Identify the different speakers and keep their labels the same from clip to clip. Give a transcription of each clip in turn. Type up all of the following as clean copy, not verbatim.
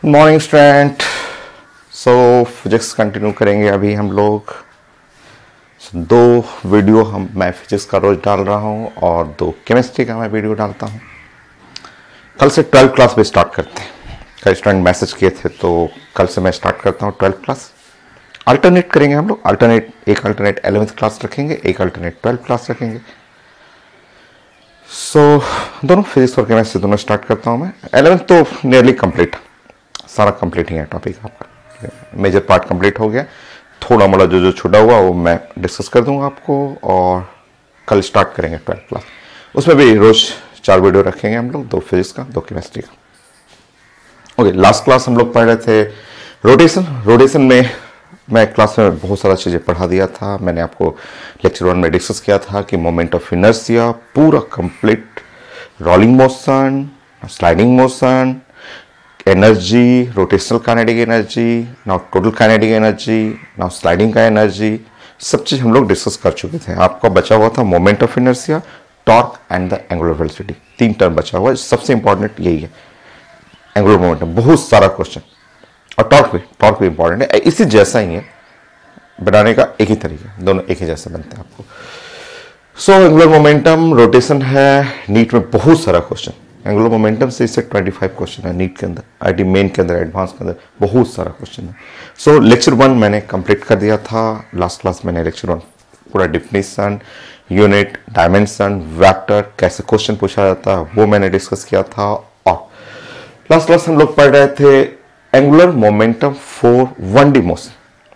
Speaker 1: Morning student. Physics continue करेंगे अभी हम लोग। दो वीडियो मैं फिजिक्स का रोज डाल रहा हूँ और दो केमिस्ट्री का मैं वीडियो डालता हूँ। कल से 12th क्लास भी स्टार्ट करते हैं। कई स्टूडेंट मैसेज किए थे तो कल से मैं स्टार्ट करता हूँ 12th क्लास। अल्टरनेट करेंगे हम लोग। एक अल्टरनेट 11th क्लास रखेंगे, एक अल्टरनेट 12th क्लास रखेंगे। दोनों फिजिक्स और केमिस्ट्री दोनों स्टार्ट करता हूँ मैं। 11th तो नियरली कंप्लीट, सारा कंप्लीट ही है टॉपिक आपका। मेजर पार्ट कंप्लीट हो गया। थोड़ा मोड़ा जो छूटा हुआ वो मैं डिस्कस कर दूंगा आपको और कल स्टार्ट करेंगे 12th क्लास। उसमें भी रोज 4 वीडियो रखेंगे हम लोग, 2 फिजिक्स का 2 केमिस्ट्री का। ओके, लास्ट क्लास हम लोग पढ़ रहे थे रोटेशन में मैं क्लास में बहुत सारा चीज़ें पढ़ा दिया था। मैंने आपको लेक्चर 1 में डिस्कस किया था कि मोमेंट ऑफ इनर्शिया पूरा complete, rolling motion, sliding motion, energy, rotational kinetic energy, now total kinetic energy, now sliding का एनर्जी, सब चीज हम लोग डिस्कस कर चुके थे। आपका बचा हुआ था moment of inertia, torque and the angular velocity. 3 term बचा हुआ है, सबसे इंपॉर्टेंट यही है। एंगुलर मोमेंटम बहुत सारा क्वेश्चन, और टॉर्क भी इंपॉर्टेंट है। इसी जैसा ही है, बनाने का एक ही तरीका, दोनों एक ही जैसे बनते हैं आपको। एंगुलर मोमेंटम, रोटेशन है। नीट में बहुत सारा क्वेश्चन एंगुलर मोमेंटम से, इससे 25 क्वेश्चन है नीट के अंदर, आईटी मेन के अंदर, एडवांस के अंदर बहुत सारा क्वेश्चन है। लेक्चर 1 मैंने कंप्लीट कर दिया था। लास्ट क्लास मैंने लेक्चर 1 पूरा डिफिनेशन, यूनिट, डायमेंशन, वेक्टर, कैसे क्वेश्चन पूछा जाता है वो मैंने डिस्कस किया था। और लास्ट क्लास हम लोग पढ़ रहे थे angular momentum for 1D motion,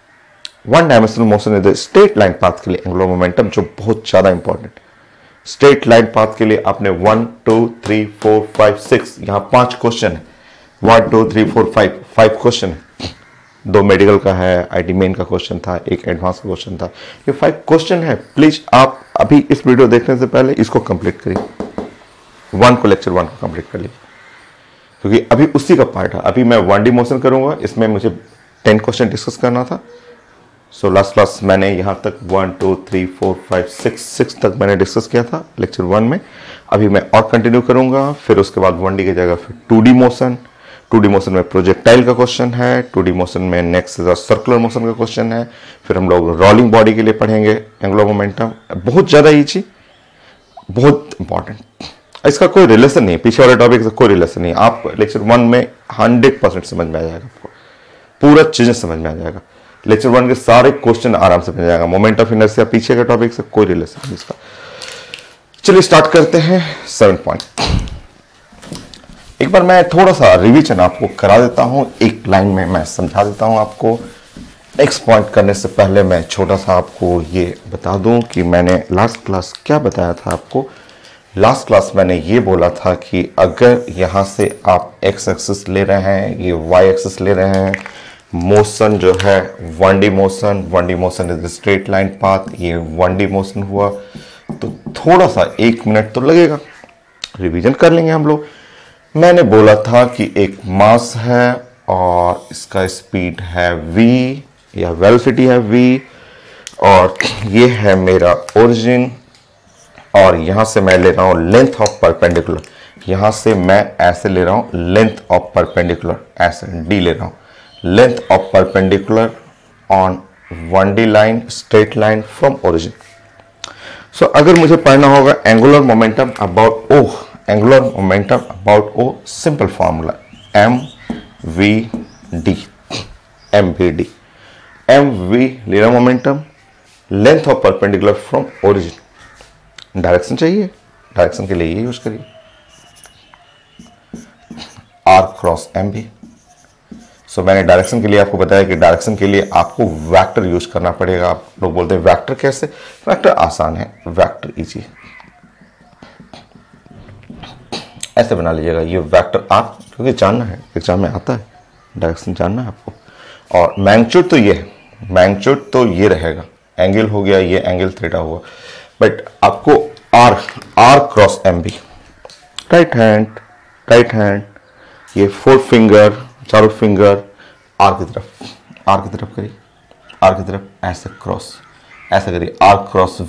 Speaker 1: 1 dimensional motion is the straight line path के लिए एंगुलर मोमेंटम, जो बहुत ज्यादा इंपॉर्टेंट। स्ट्रेट लाइन पाथ के लिए आपने 1 2 3 4 5 6 यहां 5 क्वेश्चन है। 1 2 3 4 5 क्वेश्चन है। 2 मेडिकल का है, आईटी मेन का क्वेश्चन था, एक एडवांस का क्वेश्चन था। ये 5 क्वेश्चन है। प्लीज आप अभी इस वीडियो देखने से पहले इसको कंप्लीट करिए। लेक्चर 1 को कंप्लीट कर लीजिए, क्योंकि अभी उसी का पार्ट है। अभी मैं 1D मोशन करूंगा, इसमें मुझे 10 क्वेश्चन डिस्कस करना था। लास्ट क्लास मैंने यहां तक 1 2 3 4 5 6 तक मैंने डिस्कस किया था लेक्चर 1 में। अभी मैं और कंटिन्यू करूंगा। फिर उसके बाद 1D की जगह फिर 2D मोशन। 2D मोशन में प्रोजेक्टाइल का क्वेश्चन है। 2D मोशन में नेक्स्ट सर्कुलर मोशन का क्वेश्चन है। फिर हम लोग रोलिंग बॉडी के लिए पढ़ेंगे एंगुलर मोमेंटम। बहुत ज्यादा इजी, बहुत इंपॉर्टेंट। इसका कोई रिलेशन नहीं है, पीछे वाले टॉपिक से कोई रिलेशन नहीं। आप लेक्चर 1 में 100% समझ में आ जाएगा, आपको पूरा चीजें समझ में आ जाएगा। लेक्चर 1 के सारे क्वेश्चन आराम से बन जाएगा। मोमेंट ऑफ इनर्शिया पीछे के टॉपिक से कोई रिलेशन नहीं इसका। चलिए स्टार्ट करते हैं 7 पॉइंट। एक बार मैं थोड़ा सा रिवीजन आपको करा देता हूं, एक लाइन में मैं समझा देता हूं आपको। नेक्स्ट पॉइंट करने से पहले मैं छोटा सा आपको ये बता दूं कि मैंने लास्ट क्लास क्या बताया था आपको। लास्ट क्लास मैंने ये बोला था कि अगर यहां से आप एक्स एक्सिस ले रहे हैं, ये वाई एक्सिस ले रहे हैं, मोशन जो है 1D motion is straight line path, ये 1D मोशन हुआ, तो थोड़ा सा 1 मिनट तो लगेगा। रिवीजन कर लेंगे हम लोग। मैंने बोला था कि एक मास है और इसका स्पीड है v या वेलोसिटी है v, और ये है मेरा ओरिजिन, और यहां से मैं ले रहा हूं लेंथ ऑफ परपेंडिकुलर। यहां से मैं ऐसे ले रहा हूं लेंथ ऑफ परपेंडिकुलर, ऐसे d ले रहा हूं, length of perpendicular on 1D line, straight line from origin. अगर मुझे पढ़ना होगा angular momentum about O, angular momentum about O, simple formula MVD। MV ले रहा momentum, length of perpendicular from origin. Direction चाहिए, डायरेक्शन के लिए ये यूज करिए R क्रॉस MV। मैंने डायरेक्शन के लिए आपको बताया कि डायरेक्शन के लिए आपको वेक्टर यूज करना पड़ेगा। आप लोग बोलते हैं वेक्टर कैसे? वेक्टर आसान है, वेक्टर इजी, ऐसे बना लीजिएगा ये वेक्टर R, क्योंकि जानना है, एग्जाम में आता है, डायरेक्शन जानना है आपको। और मैग्नीट्यूड तो ये है, मैग्नीट्यूड तो ये रहेगा, एंगल हो गया, ये एंगल थीटा हुआ, बट आपको R cross MV, right hand, ये 4 फिंगर, चारों फिंगर R की तरफ करिए, R की तरफ ऐसे क्रॉस, ऐसे करिए R क्रॉस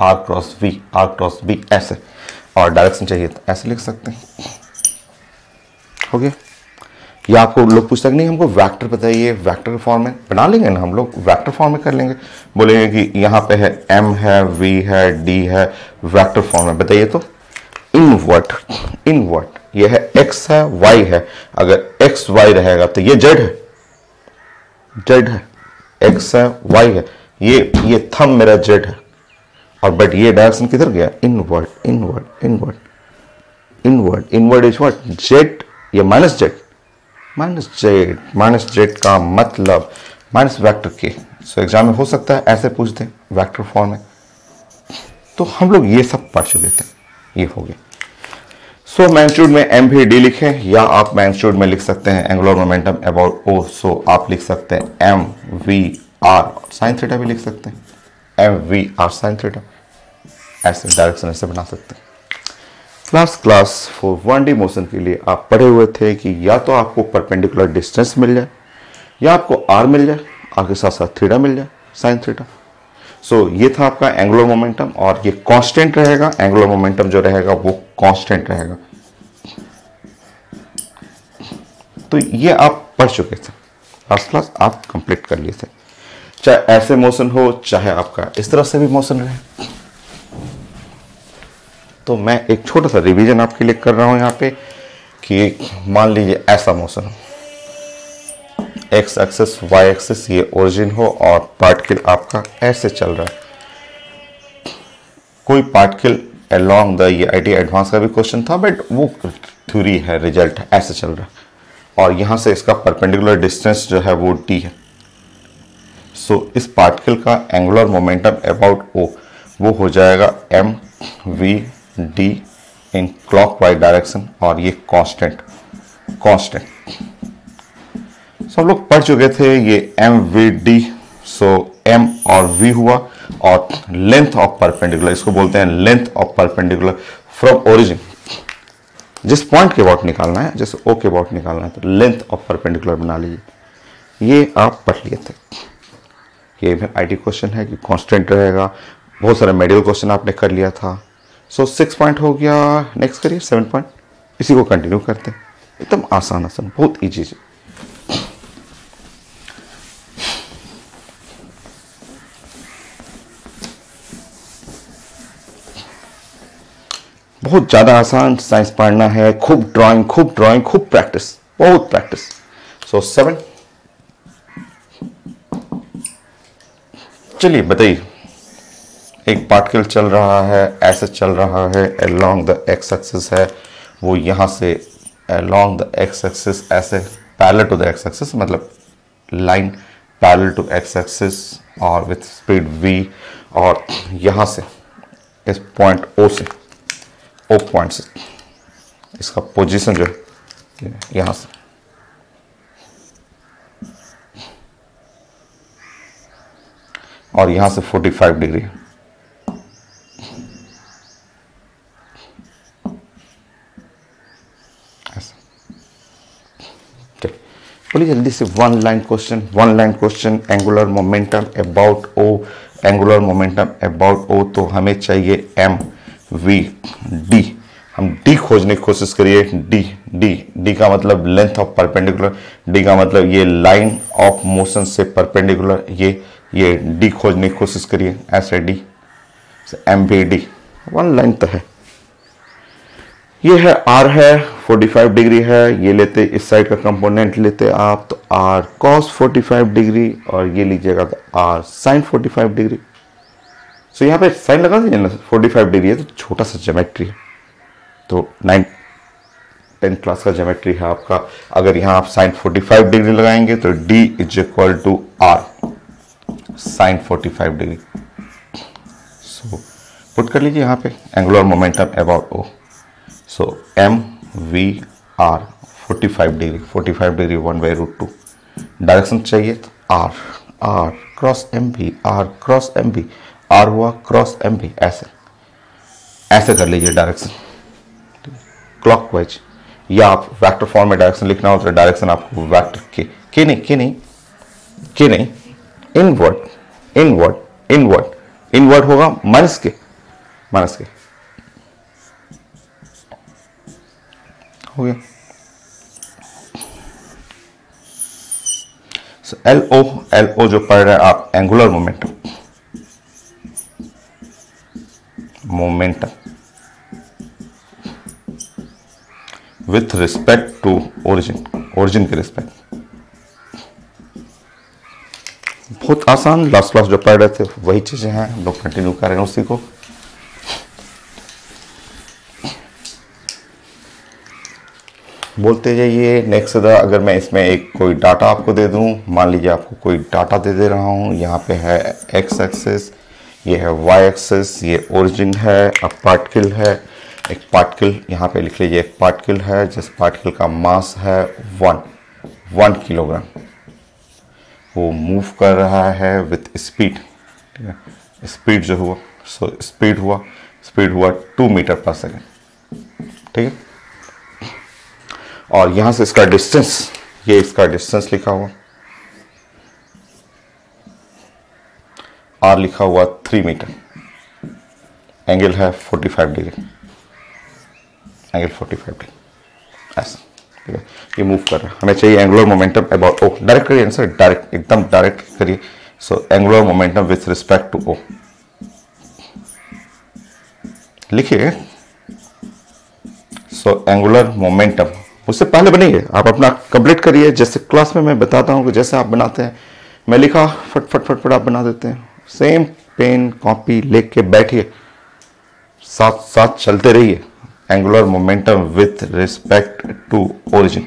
Speaker 1: V, ऐसे। और डायरेक्शन चाहिए तो ऐसे लिख सकते हैं, हो गया। या आपको लोग पूछते हैं कि नहीं हमको वेक्टर बताइए, वेक्टर फॉर्म में बना लेंगे ना, हम लोग वेक्टर फॉर्म में कर लेंगे। बोलेंगे कि यहाँ पे है m है, v है, d है, वेक्टर फॉर्म में बताइए। तो इनवर्ट, इनवर्ट ये है x है, y है। अगर x y रहेगा तो ये z है, z है, x है, y है, ये थंब मेरा z है। और बट ये डायरेक्शन किधर गया? Invert, invert, invert, invert, invert is what? Z, ये minus Z, minus Z, minus Z का मतलब माइनस वेक्टर के। सो एग्जाम में हो सकता है ऐसे पूछ दें वेक्टर फॉर्म में। तो हम लोग ये सब पढ़ चुके थे, ये हो गया। सो मैग्नीट्यूड में एम भी डी लिखें, या आप मैग्नीट्यूड में लिख सकते हैं angular momentum about O. So आप लिख सकते हैं M V R, sine theta भी लिख सकते हैं, M V R sine theta, ऐसे डायरेक्शन ऐसे बना सकते हैं। क्लास 4 1D मोशन के लिए आप पढ़े हुए थे कि या तो आपको परपेंडिकुलर डिस्टेंस मिल जाए, या आपको आर मिल जाए, आर के साथ साथ थीटा मिल जाए, साइन थीटा। सो ये था आपका एंगुलर मोमेंटम, और ये कांस्टेंट रहेगा। एंगुलर मोमेंटम जो रहेगा वो कांस्टेंट रहेगा। तो ये आप पढ़ चुके थे, फर्स्ट क्लास आप कंप्लीट कर लिए थे। चाहे ऐसे मोशन हो, चाहे आपका इस तरह से भी मोशन रहे। तो मैं एक छोटा सा रिवीजन आपके लिए कर रहा हूं यहाँ पे कि मान लीजिए ऐसा मोशन हो, एक्स एक्सिस वाई एक्सिस ये ओरिजिन हो, और पार्टिकल आपका ऐसे चल रहा है। कोई पार्टिकल अलोंग द, ये आईटी एडवांस का भी क्वेश्चन था बट वो थ्योरी है, रिजल्ट है, ऐसे चल रहा है। और यहां से इसका परपेंडिकुलर डिस्टेंस जो है वो डी है। सो इस पार्टिकल का एंगुलर मोमेंटम अबाउट ओ वो हो जाएगा M V D in clockwise direction, और ये कांस्टेंट, कांस्टेंट सब लोग पढ़ चुके थे ये M V D. So M और वी हुआ, और लेंथ ऑफ परपेंडिकुलर, इसको बोलते हैं length of perpendicular from origin. जिस पॉइंट के अबाउट निकालना है, जैसे ओ के अबाउट निकालना है, तो लेंथ ऑफ परपेंडिकुलर बना लीजिए। ये आप पढ़ लिए थे, ये भी आईटी क्वेश्चन है कि कांस्टेंट रहेगा। बहुत सारे मेडिकल क्वेश्चन आपने कर लिया था। सो 6 पॉइंट हो गया। नेक्स्ट करिए 7 पॉइंट, इसी को कंटिन्यू करते हैं। एकदम आसान आसान, बहुत इजी है। बहुत ज्यादा आसान साइंस पढ़ना है, खूब ड्राइंग, खूब ड्राइंग, खूब प्रैक्टिस, बहुत प्रैक्टिस। सो 7, चलिए बताइए। एक पार्टिकल चल रहा है, ऐसे चल रहा है, अलोंग द एक्स एक्सिस है, वो यहां से अलोंग द एक्स एक्सिस ऐसे parallel to the X axis, मतलब line parallel to X axis और विथ स्पीड v, और यहां से इस पॉइंट ओ से, ओ पॉइंट से इसका पोजीशन जो है यहां से और यहां से 45 डिग्री बोलिए जल्दी से। One line question, one line question. Angular momentum about O, angular momentum about O, तो हमें चाहिए एम वी डी। हम डी खोजने की कोशिश करिए। डी, डी, डी का मतलब लेंथ ऑफ परपेंडिकुलर, डी का मतलब ये लाइन ऑफ मोशन से परपेंडिकुलर, ये डी खोजने की कोशिश करिए। ऐसे D, M V D, one line तो है। ये है आर है, 45 डिग्री है, ये लेते इस साइड का कंपोनेंट लेते आप तो आर कॉस 45 डिग्री, और ये लीजिएगा तो आर साइन 45 डिग्री। सो यहाँ पे साइन लगा दीजिए ना, 45 डिग्री है तो छोटा सा ज्योमेट्री है, तो 9-10 क्लास का ज्योमेट्री है आपका। अगर यहाँ आप साइन 45 डिग्री लगाएंगे तो D is equal to R sine 45 degree. So put कर लीजिए यहाँ पे angular momentum about O. So M V R 45 degree, 45 degree 1/√2। Direction चाहिए तो R, R cross M V, R cross M V, R हुआ cross M V, ऐसे ऐसे कर लीजिए डायरेक्शन क्लॉकवाइज। या आप वेक्टर फॉर्म में डायरेक्शन लिखना हो तो डायरेक्शन आपको वेक्टर के नहीं, इनवर्ड, इनवर्ड, इनवर्ड, इनवर्ड होगा माइनस के, माइनस के हो गया। एल ओ जो पढ़ रहे हैं आप, angular momentum with respect to origin के रिस्पेक्ट। बहुत आसान, लास्ट क्लास जो पढ़ रहे थे वही चीजें हैं, हम लोग कंटिन्यू कर रहे हैं उसी को। बोलते जाइए नेक्स्ट। अगर मैं इसमें एक कोई डाटा आपको दे दूं, मान लीजिए आपको कोई डाटा दे रहा हूं, यहाँ पे है एक्स एक्सिस, ये है वाई एक्सिस, ये ओरिजिन है, अब पार्टिकल है, एक पार्टिकल यहाँ पे लिख लीजिए, एक पार्टिकल है जिस पार्टिकल का मास है 1 किलोग्राम, वो मूव कर रहा है विथ स्पीड। ठीक है, स्पीड जो हुआ, सो स्पीड हुआ 2 मीटर पर सेकेंड। ठीक है, और यहां से इसका डिस्टेंस, ये इसका डिस्टेंस लिखा हुआ, आर लिखा हुआ 3 मीटर, एंगल है 45 डिग्री, एंगल 45 डिग्री ऐसा। ठीक है, ये मूव कर रहा है, हमें चाहिए angular momentum about O. Direct करिए आंसर, डायरेक्ट, एकदम डायरेक्ट करिए। So angular momentum with respect to O लिखिए। सो एंगुलर मोमेंटम उससे पहले बनाइए, आप अपना कंप्लीट करिए, जैसे क्लास में मैं बताता हूँ कि जैसे आप बनाते हैं, मैं लिखा फट आप बना देते हैं। सेम पेन कॉपी लेके बैठिए, साथ साथ चलते रहिए। Angular momentum with respect to origin.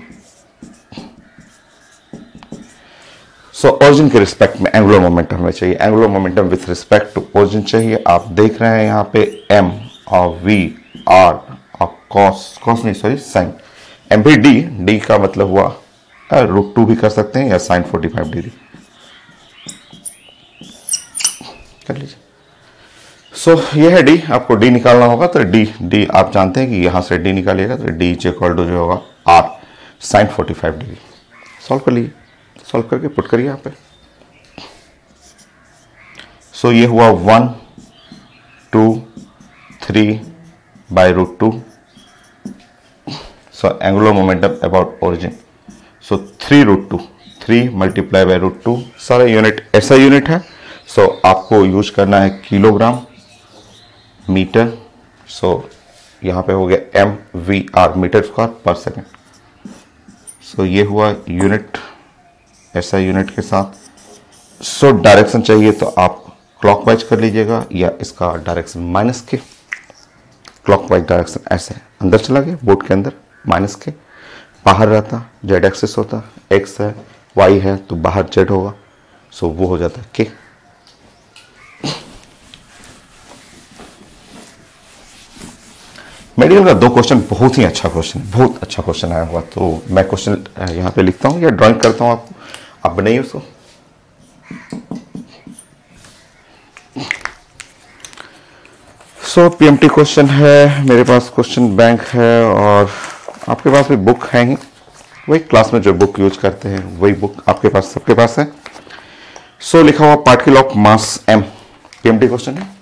Speaker 1: So origin के रिस्पेक्ट में एंगुलर मोमेंटम हमें चाहिए, angular momentum with respect to origin चाहिए। आप देख रहे हैं यहाँ पे एम और वी आर और कॉस नहीं sorry sine, M V D का मतलब हुआ √2 भी कर सकते हैं या साइन 45 डिग्री कर लीजिए। सो ये है डी, आपको डी निकालना होगा तो डी आप जानते हैं कि यहां से डी निकालिएगा तो डी इक्वल टू जो होगा आर साइन 45 डिग्री। सॉल्व कर लीजिए, सॉल्व करके पुट करिए यहाँ पे। सो ये हुआ 1 2 3 by √2। So angular momentum about origin, so 3 √2, 3 multiply by √2, सारा यूनिट ऐसा यूनिट है। सो आपको यूज करना है किलोग्राम मीटर। सो यहाँ पे हो गया M V R, metre square पर सेकेंड। सो ये हुआ यूनिट ऐसा यूनिट के साथ। सो डायरेक्शन चाहिए तो आप क्लॉकवाइज कर लीजिएगा या इसका direction minus K, clockwise direction ऐसे अंदर चला गया बोर्ड के अंदर, माइनस के बाहर रहता, जेड एक्सिस होता, एक्स है वाई है तो बाहर जेड होगा, सो वो हो जाता है के। मेडिकल का 2 क्वेश्चन बहुत ही अच्छा क्वेश्चन, बहुत अच्छा क्वेश्चन आया हुआ, तो मैं क्वेश्चन यहाँ पे लिखता हूँ या ड्राइंग करता हूँ, आप बनाइए उसको। सो पीएमटी क्वेश्चन है, मेरे पास क्वेश्चन बैंक है और आपके पास भी बुक है ही, वही क्लास में जो बुक यूज करते हैं वही बुक आपके पास सबके पास है। सो लिखा हुआ particle of mass M, PMT question है,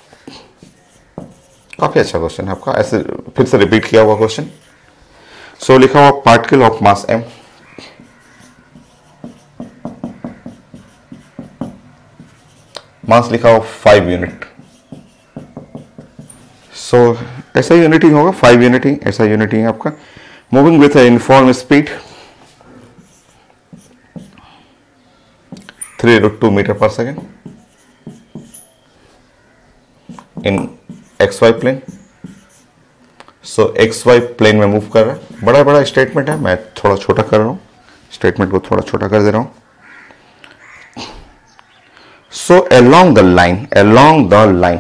Speaker 1: काफी अच्छा क्वेश्चन है आपका, ऐसे फिर से रिपीट किया हुआ क्वेश्चन। सो लिखा हुआ particle of mass M, mass लिखा हुआ 5 यूनिट। सो ऐसा यूनिट ही होगा, 5 यूनिट ही, ऐसा यूनिट ही है आपका। Moving with uniform speed 3 √2 metre पर second in XY plane. So XY plane में मूव कर रहा है, बड़ा बड़ा स्टेटमेंट है, मैं थोड़ा छोटा कर रहा हूं, स्टेटमेंट को थोड़ा छोटा कर दे रहा हूं। सो अलोंग द लाइन,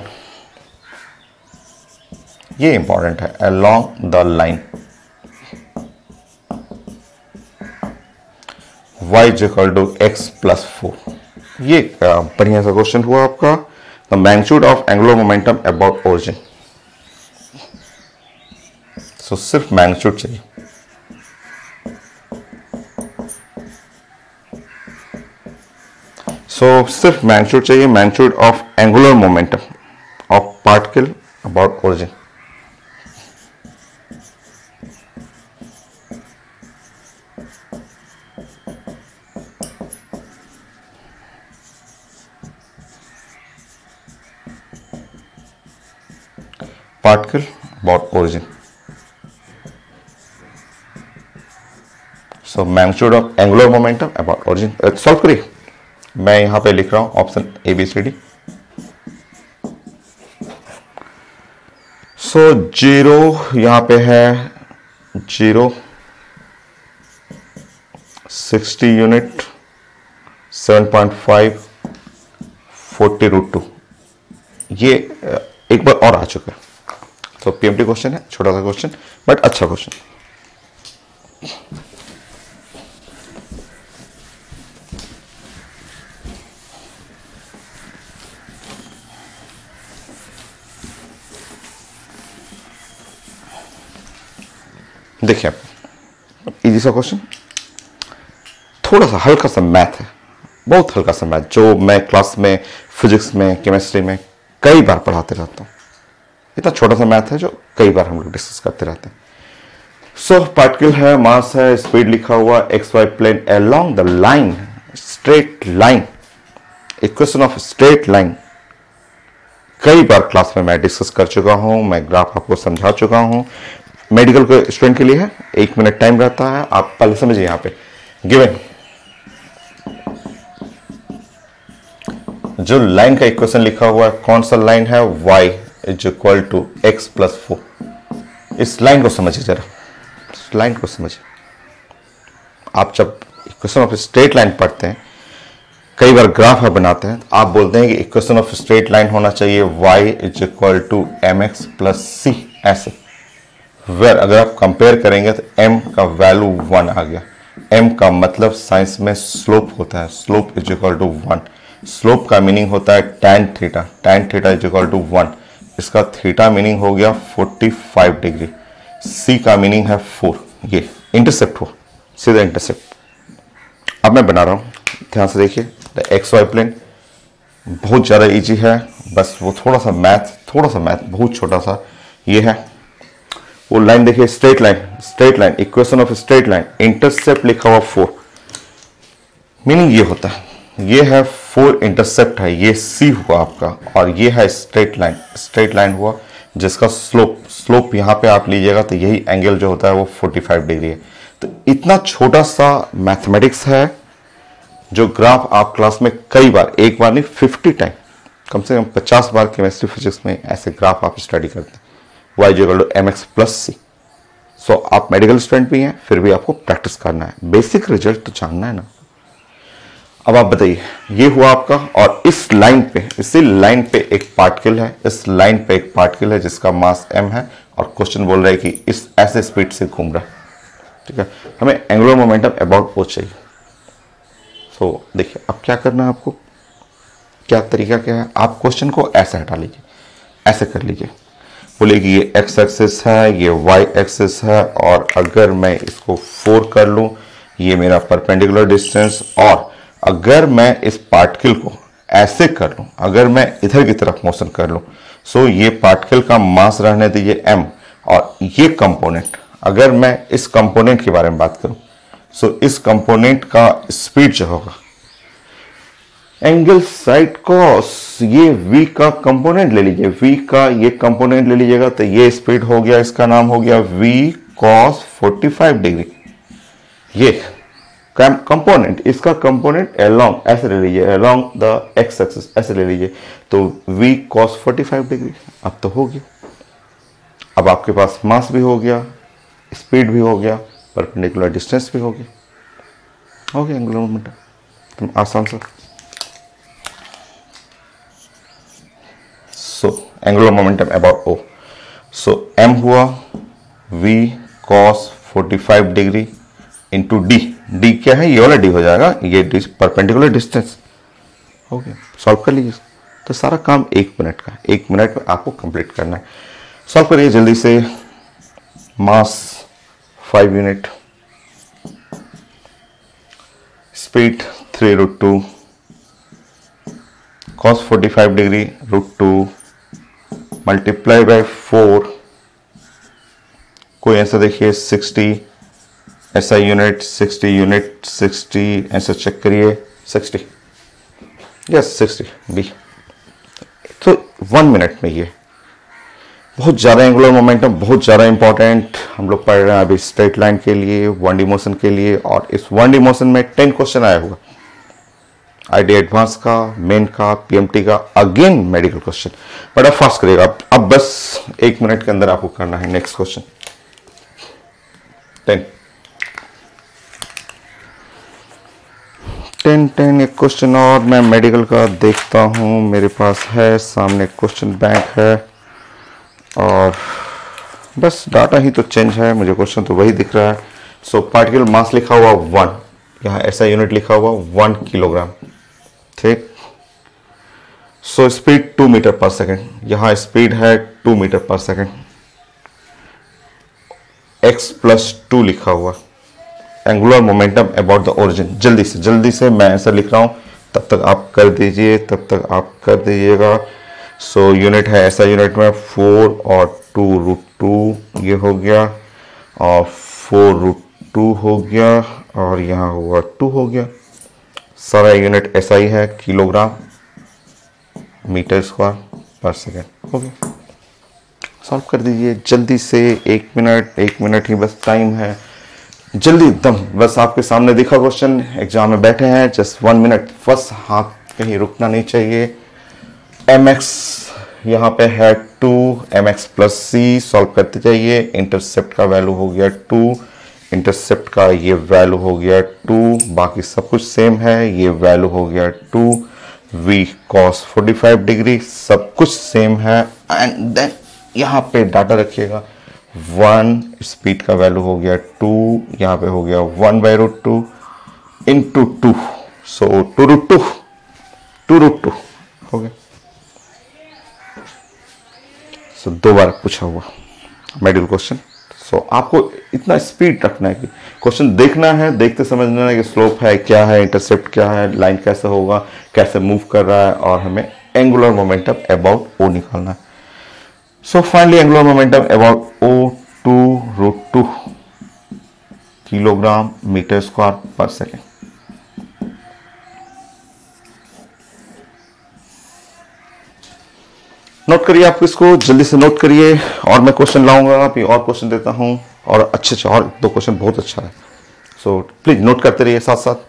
Speaker 1: ये इंपॉर्टेंट है, along the line y equal to x + 4। ये बढ़िया सा क्वेश्चन हुआ आपका। The magnitude of angular momentum about origin, so सिर्फ मैग्नीट्यूड चाहिए। सो सिर्फ मैग्नीट्यूड चाहिए, magnitude of angular momentum of particle about origin. particle about origin. So magnitude of angular momentum about origin. Solve करिए, मैं यहाँ पे लिख रहा हूँ ऑप्शन ABCD. सो 0 यहाँ पे है 0, 60 यूनिट, 7.5, 40√2. ये एक बार और आ चुका है. तो PMT क्वेश्चन है, छोटा सा क्वेश्चन बट अच्छा क्वेश्चन. देखिए आप, इजी सा क्वेश्चन, थोड़ा सा हल्का सा मैथ है, बहुत हल्का सा मैथ, जो मैं क्लास में फिजिक्स में केमिस्ट्री में कई बार पढ़ाते रहता हूँ. इतना छोटा सा मैथ है जो कई बार हम लोग डिस्कस करते रहते हैं. सो पार्टिकल है, मास है, स्पीड लिखा हुआ XY plane along the line, straight line, equation of straight line. कई बार क्लास में मैं डिस्कस कर चुका हूं, मैं ग्राफ आपको समझा चुका हूं. मेडिकल के स्टूडेंट के लिए है, 1 मिनट टाइम रहता है, आप पहले समझिए. यहां पे गिवन जो लाइन का इक्वेशन लिखा हुआ है, कौन सा लाइन है, y is equal to x plus 4. इस लाइन को समझिए जरा, इस लाइन को समझिए. आप जब इक्वेशन ऑफ स्ट्रेट लाइन पढ़ते हैं, कई बार ग्राफ बनाते हैं, आप बोलते हैं कि इक्वेशन ऑफ स्ट्रेट लाइन होना चाहिए y is equal to mx plus c. ऐसे वेर अगर आप कंपेयर करेंगे तो m का वैल्यू 1 आ गया. m का मतलब साइंस में स्लोप होता है, slope is equal to 1. Slope का मीनिंग होता है tan theta, tan theta is equal to 1. इसका थीटा मीनिंग हो गया 45 डिग्री. c का मीनिंग है 4. ये इंटरसेप्ट हो, सीधा इंटरसेप्ट. अब मैं बना रहा हूं, ध्यान से देखिए. XY प्लेन बहुत ज्यादा इजी है, बस वो थोड़ा सा मैथ बहुत छोटा सा. ये है वो लाइन, देखिए straight line, equation of straight line, intercept लिखा हुआ 4. मीनिंग ये होता है, ये है 4 इंटरसेप्ट है, ये C हुआ आपका, और ये है स्ट्रेट लाइन हुआ जिसका स्लोप यहाँ पे आप लीजिएगा तो यही एंगल जो होता है वो 45 डिग्री है. तो इतना छोटा सा मैथमेटिक्स है जो ग्राफ आप क्लास में कई बार, एक बार नहीं 50 टाइम, कम से कम 50 बार केमिस्ट्री फिजिक्स में ऐसे ग्राफ आप स्टडी करते हैं. y equal to mx plus c. So आप मेडिकल स्टूडेंट भी हैं, फिर भी आपको प्रैक्टिस करना है, बेसिक रिजल्ट तो जानना है ना. अब आप बताइए, ये हुआ आपका, और इस लाइन पे, इसी लाइन पे एक पार्टिकल है, इस लाइन पे एक पार्टिकल है जिसका मास m है, और क्वेश्चन बोल रहा है कि इस ऐसे स्पीड से घूम रहा है. ठीक है, हमें एंगुलर मोमेंटम अबाउट ओ चाहिए. सो देखिए अब क्या करना है आपको, क्या तरीका क्या है. आप क्वेश्चन को ऐसे हटा लीजिए, ऐसे कर लीजिए, बोले कि ये x एक्सिस है, ये y एक्सिस है, और अगर मैं इसको 4 कर लूं, ये मेरा परपेंडिकुलर डिस्टेंस, और अगर मैं इस पार्टिकल को ऐसे कर लूं, अगर मैं इधर की तरफ मोशन कर लूं, सो ये पार्टिकल का मास रहने दीजिए m, और ये कंपोनेंट, अगर मैं इस कंपोनेंट के बारे में बात करूं, सो इस कंपोनेंट का स्पीड जो होगा, एंगल साइड कॉस, ये v का कंपोनेंट ले लीजिए, v का ये कंपोनेंट ले लीजिएगा तो ये स्पीड हो गया, इसका नाम हो गया v cos 45 डिग्री. ये कंपोनेंट, इसका कंपोनेंट अलोंग, ऐसे ले लीजिए, अलोंग द x एक्सिस ऐसे ले लीजिए, तो v cos 45 डिग्री. अब तो हो गया, अब आपके पास मास भी हो गया, स्पीड भी हो गया, परपेंडिकुलर डिस्टेंस भी हो गया एंगुलर मोमेंटम. आसान सा. So angular momentum about O. So m हुआ v cos 45 degree into d. d क्या है, ये वाला d हो जाएगा, ये परपेंडिकुलर डिस्टेंस हो गया. सॉल्व कर लीजिए. तो सारा काम 1 मिनट का, 1 मिनट में आपको कंप्लीट करना है. सॉल्व करिए जल्दी से. Mass 5 unit, speed 3√2, cos 45 degree √2 multiply by 4. कोई ऐसा देखिए 60 ऐसा यूनिट, 60 यूनिट, 60 ऐसा चेक करिए, 60 यस 60 बी. तो 1 मिनट में ये बहुत ज़्यादा एंगुलर मोमेंटम बहुत ज़्यादा इंपॉर्टेंट हम लोग पढ़ रहे हैं अभी स्ट्रेट लाइन के लिए, 1D मोशन के लिए, और इस 1D मोशन में 10 क्वेश्चन आया हुआ, आईडी एडवांस का, मेन का, पीएमटी का, अगेन मेडिकल क्वेश्चन। बट अब फास्ट करिएगा, अब बस 1 मिनट के अंदर आपको करना है। नेक्स्ट क्वेश्चन 10 एक क्वेश्चन और मैं मेडिकल का देखता हूं, मेरे पास है सामने क्वेश्चन बैंक है, और बस डाटा ही तो चेंज है, मुझे क्वेश्चन तो वही दिख रहा है। सो पार्टिकल मास लिखा हुआ 1, यहाँ ऐसा यूनिट लिखा हुआ 1 किलोग्राम, ठीक। सो स्पीड 2 मीटर पर सेकेंड, यहाँ स्पीड है 2 मीटर पर सेकेंड, x+2 लिखा हुआ। Angular momentum about the origin, जल्दी से मैं ऐसा लिख रहा हूं, तब तक आप कर दीजिएगा। सो यूनिट है ऐसा, यूनिट में 4 और 2√2 ये हो गया, और 4√2 हो गया, और यहाँ हुआ 2 हो गया। सारा यूनिट ऐसा ही है, किलोग्राम मीटर स्क्वायर पर सेकेंड हो गया। सॉल्व कर दीजिए जल्दी से, 1 मिनट ही बस टाइम है, जल्दी एकदम। बस आपके सामने दिखा क्वेश्चन, एग्जाम में बैठे हैं, जस्ट 1 मिनट, बस हाथ कहीं रुकना नहीं चाहिए। mx यहाँ पे है 2, mx+c सॉल्व करते जाइए। इंटरसेप्ट का वैल्यू हो गया 2, इंटरसेप्ट का ये वैल्यू हो गया 2, बाकी सब कुछ सेम है, ये वैल्यू हो गया 2, v cos 45 डिग्री सब कुछ सेम है। एंड देन यहाँ पे डाटा रखिएगा, 1 स्पीड का वैल्यू हो गया 2, यहाँ पे हो गया 1/√2 इंटू 2, सो 2√2 हो गया। सो 2 बार पूछा हुआ मेडिकल क्वेश्चन। सो आपको इतना स्पीड रखना है कि क्वेश्चन देखना है, देखते समझना है कि स्लोप है क्या है, इंटरसेप्ट क्या है, लाइन कैसे होगा, कैसे मूव कर रहा है, और हमें एंगुलर मोमेंटम अबाउट ओ निकालना है। So finally angular momentum about O 2√2 kilogram metre square पर सेकेंड। नोट करिए, आप इसको जल्दी से नोट करिए, और मैं क्वेश्चन लाऊंगा, अभी और क्वेश्चन देता हूं, और अच्छे और 2 क्वेश्चन बहुत अच्छा है। सो प्लीज नोट करते रहिए साथ साथ।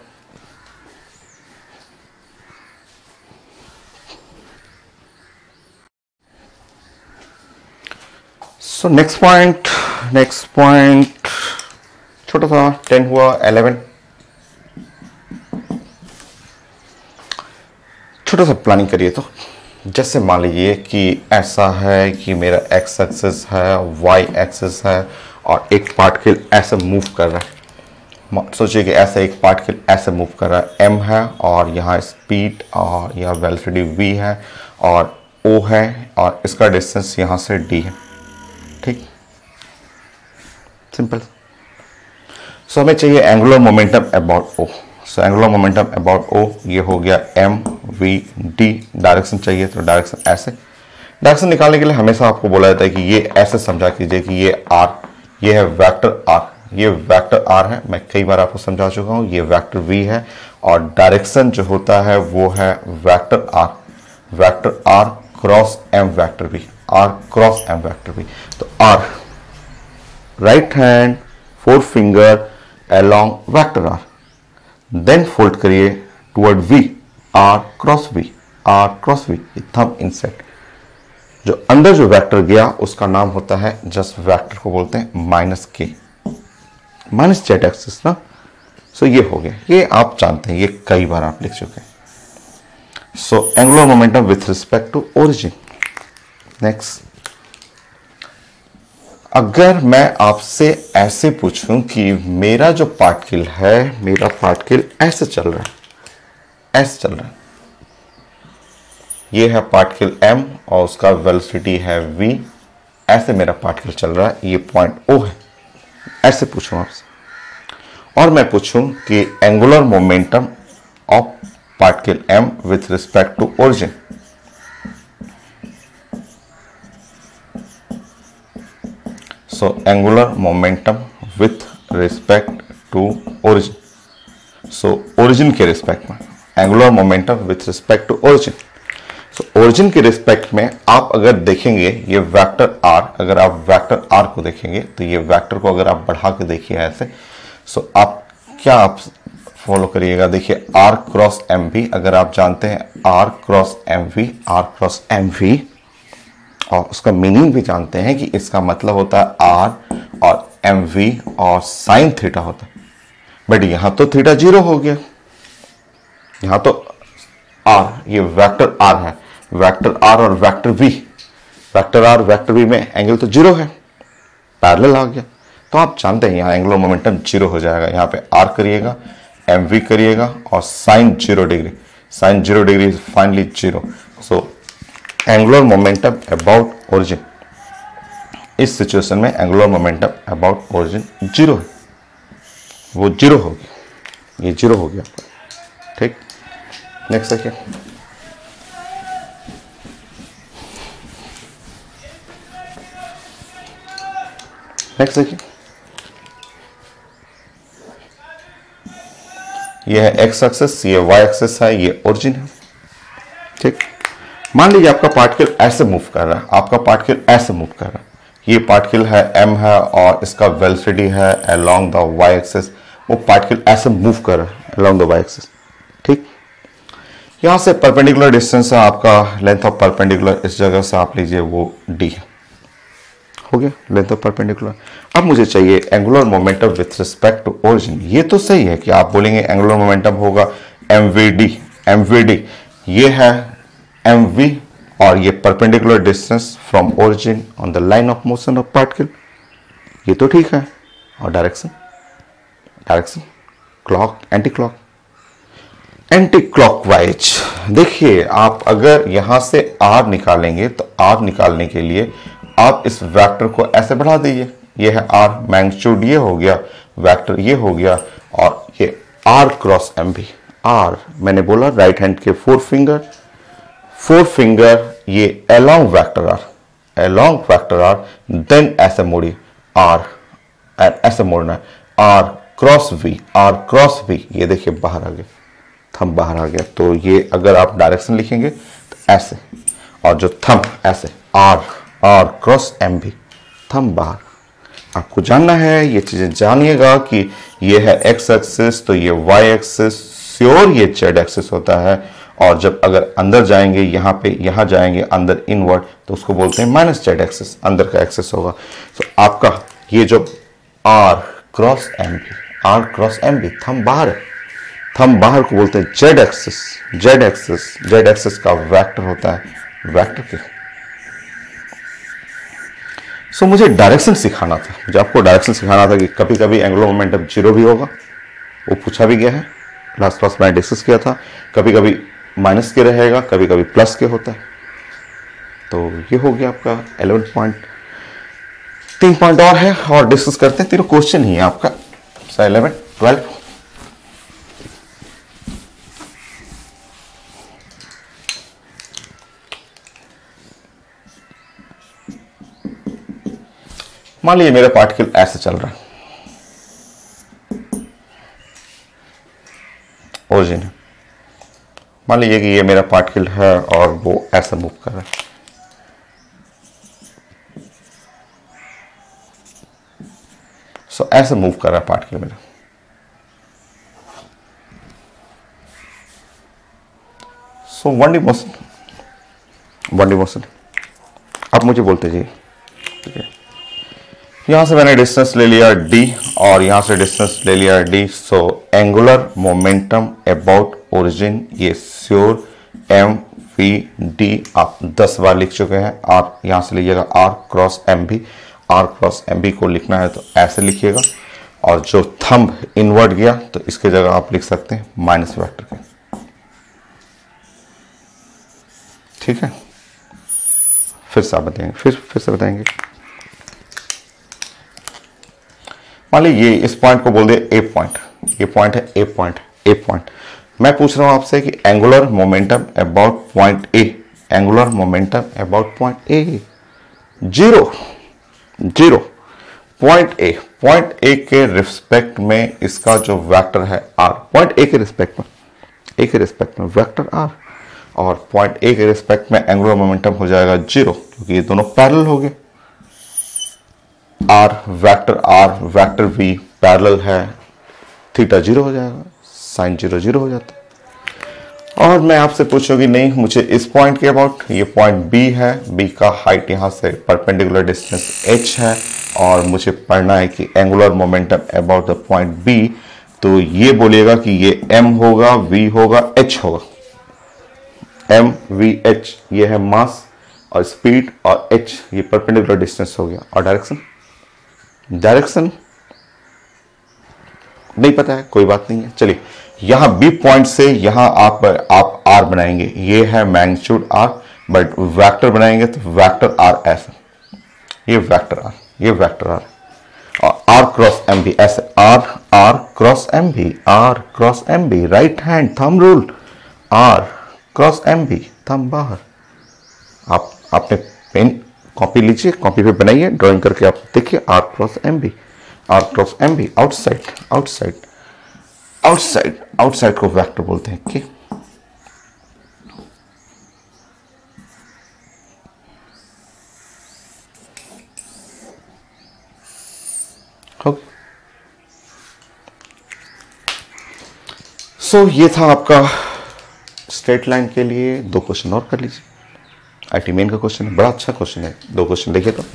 Speaker 1: सो नेक्स्ट पॉइंट छोटा सा 10 हुआ, 11 छोटा सा प्लानिंग करिए। तो जैसे मान लीजिए कि ऐसा है कि मेरा एक्स एक्सिस है, वाई एक्सिस है, और एक पार्टिकल ऐसे मूव कर रहा है। सोचिए कि ऐसे एक पार्टिकल ऐसे मूव कर रहा है, m है, और यहाँ स्पीड और यहाँ वेलोसिटी v है, और o है, और इसका डिस्टेंस यहाँ से d है, ठीक, सिंपल। सो हमें चाहिए angular momentum about o। So angular momentum about o ये हो गया m v d। डायरेक्शन चाहिए तो डायरेक्शन ऐसे, डायरेक्शन निकालने के लिए हमेशा आपको बोला जाता है कि ये ऐसे समझा कीजिए कि ये r, ये है वेक्टर r, ये वेक्टर r है, मैं कई बार आपको समझा चुका हूँ, ये वेक्टर v है, और डायरेक्शन जो होता है वो है vector r cross m vector v, r cross m vector v। तो r right hand 4 finger along vector r, then fold करिए toward v, r cross v, thumb inset. जो अंदर जो वेक्टर गया उसका नाम होता है, जस्ट वेक्टर को बोलते हैं -k, माइनस जेड एक्सिस ना। सो ये हो गया, ये आप जानते हैं, ये कई बार आप लिख चुके हैं। So angular momentum with respect to origin. Next, अगर मैं आपसे ऐसे पूछूं कि मेरा जो पार्टिकल है, मेरा पार्टिकल ऐसे चल रहा है, ऐसे चल रहा है, ये है पार्टिकल m और उसका वेलोसिटी है v, ऐसे मेरा पार्टिकल चल रहा है, ये पॉइंट O है, ऐसे पूछूं आपसे, और मैं पूछूं कि angular momentum of particle m with respect to origin. So angular momentum with respect to origin, so origin के रिस्पेक्ट में angular momentum with respect to origin. So origin के रिस्पेक्ट में आप अगर देखेंगे ये वेक्टर आर, अगर आप वेक्टर आर को देखेंगे तो ये वेक्टर को अगर आप बढ़ा के देखिए ऐसे, सो आप फॉलो करिएगा। देखिए आर क्रॉस एम वी, अगर आप जानते हैं आर क्रॉस एम वी और उसका मीनिंग भी जानते हैं कि इसका मतलब होता है आर और एम वी और साइन थीटा होता है। बट यहां तो थीटा 0 हो गया, यहां तो आर, ये वेक्टर आर है, वेक्टर आर और vector V, vector R vector V में एंगल तो 0 है, पैरेलल आ गया। तो आप जानते हैं यहां एंगुलर मोमेंटम 0 हो जाएगा। यहां पे आर करिएगा, एम वी करिएगा और sine 0 degree, sine 0 degree is finally 0। So angular momentum about origin, इस सिचुएशन में एंगुलर मोमेंटम अबाउट ओरिजिन 0 है, वो 0 हो गया, ये 0 हो गया। ठीक, नेक्स्ट देखिए, नेक्स्ट देखिए, ये है एक्स एक्सिस, ये वाई एक्सिस है, ये ओरिजिन है। ठीक, मान लीजिए आपका पार्टिकल ऐसे मूव कर रहा है, आपका पार्टिकल ऐसे मूव कर रहा है, ये पार्टिकल है एम है और इसका वेलोसिटी है अलोंग द वाई एक्सिस, वो पार्टिकल ऐसे मूव कर रहा है अलोंग द वाई एक्सिस। ठीक, यहां से परपेंडिकुलर डिस्टेंस है आपका, लेंथ ऑफ परपेंडिकुलर इस जगह से आप लीजिए वो डी है, हो गया लेंथ ऑफ परपेंडिकुलर। अब मुझे चाहिए angular momentum with respect to origin. ये तो सही है कि आप बोलेंगे एंगुलर मोमेंटम होगा एमवीडी, एमवीडी ये है एमवी और ये perpendicular distance from origin on the line of motion of particle, ये तो ठीक है। और direction, direction clock, anti clock, anti clockwise. देखिए आप अगर यहां से आर निकालेंगे तो आर निकालने के लिए आप इस वेक्टर को ऐसे बढ़ा दीजिए, ये है आर, मैग्नीट्यूड ये हो गया, वेक्टर ये हो गया और ये R cross M V. R मैंने बोला राइट हैंड के फोर फिंगर ये along vector R, along vector R, then ऐसे मोड़िए आर, ऐसे मोड़ना है R cross V, R cross V, ये देखिए बाहर आ गया, थंब बाहर आ गया। तो ये अगर आप डायरेक्शन लिखेंगे तो ऐसे, और जो थंब ऐसे R, R cross M V, thumb बाहर। आपको जानना है, ये चीजें जानिएगा कि ये है एक्स एक्सिस तो ये वाई एक्सिस, श्योर ये जेड एक्सिस होता है। और जब अगर अंदर जाएंगे यहाँ पे, यहाँ जाएंगे अंदर इनवर्ड, तो उसको बोलते हैं माइनस जेड एक्सिस, अंदर का एक्सिस होगा। तो आपका ये जो R cross M V, R cross M V, thumb बाहर है, थंब बाहर को बोलते हैं Z axis, Z axis, Z axis का वेक्टर होता है, वेक्टर के। सो मुझे डायरेक्शन सिखाना था, मुझे आपको डायरेक्शन सिखाना था कि कभी कभी एंगुलर मोमेंटम 0 भी होगा, वो पूछा भी गया है, लास्ट क्लास मैंने डिस्कस किया था। कभी कभी माइनस के रहेगा, कभी कभी प्लस के होता है। तो ये हो गया आपका 11 पॉइंट। 3 पॉइंट और है और डिस्कस करते हैं, तीनों क्वेश्चन ही है आपका 11, 12। मान लीजिए मेरा पार्टिकल ऐसे चल रहा है, ओरिजिन है। मान लीजिए कि ये मेरा पार्टिकल है और वो ऐसे मूव कर रहा है। सो ऐसे मूव कर रहा है पार्टिकल मेरा। So one D motion, one D motion. अब मुझे बोलते जाइए, ठीक है, यहां से मैंने डिस्टेंस ले लिया d और यहां से डिस्टेंस ले लिया d। So angular momentum about origin ये श्योर एम वी डी आप 10 बार लिख चुके हैं। आप यहां से लीजिएगा R cross M V, R cross M V को लिखना है तो ऐसे लिखिएगा। और जो थंब इनवर्ड गया तो इसके जगह आप लिख सकते हैं माइनस वेक्टर के, ठीक है। फिर से आप बताएंगे, फिर से बताएंगे। मान लीजिए इस पॉइंट को बोल दे ए पॉइंट, ये पॉइंट है ए पॉइंट, ए पॉइंट। मैं पूछ रहा हूं आपसे कि angular momentum about point A, angular momentum about point A 0, 0। Point A के रिस्पेक्ट में इसका जो वेक्टर है आर, पॉइंट ए के रिस्पेक्ट में, ए के रिस्पेक्ट में वेक्टर आर। और पॉइंट ए के रिस्पेक्ट में एंगुलर मोमेंटम हो जाएगा 0, क्योंकि ये दोनों पैरेलल हो गए। आर वेक्टर वी पैरेलल है, थीटा 0 हो जाएगा, साइन 0 0 हो जाता है। और मैं आपसे पूछूंगी नहीं मुझे इस पॉइंट के अबाउट, ये पॉइंट बी है, बी का हाइट यहाँ से परपेंडिकुलर डिस्टेंस h है, और मुझे पढ़ना है कि angular momentum about the point B, तो ये बोलिएगा कि ये m होगा, v होगा, h होगा। m v h ये है मास और स्पीड, और h ये परपेंडिकुलर डिस्टेंस हो गया। और डायरेक्शन नहीं पता है, कोई बात नहीं है। चलिए यहां बी पॉइंट से यहां आप आर बनाएंगे, ये है मैग्नीट्यूड आर, बट वेक्टर बनाएंगे तो वेक्टर आर ऐसे, ये वेक्टर आर, ये वेक्टर आर, और आर क्रॉस एम बी ऐसे, R cross M V, R cross M V, right hand thumb rule, R cross M V, thumb बाहर। आपने pen copy लीजिए, कॉपी पे बनाइए, ड्राइंग करके आप देखिए, R cross M V, R cross M V, outside outside outside outside को vector बोलते हैं। ठीक, सो ये था आपका स्ट्रेट लाइन के लिए। 2 क्वेश्चन और कर लीजिए, आईटी मेन का क्वेश्चन है, बड़ा अच्छा क्वेश्चन है। 2 क्वेश्चन देखिए तो।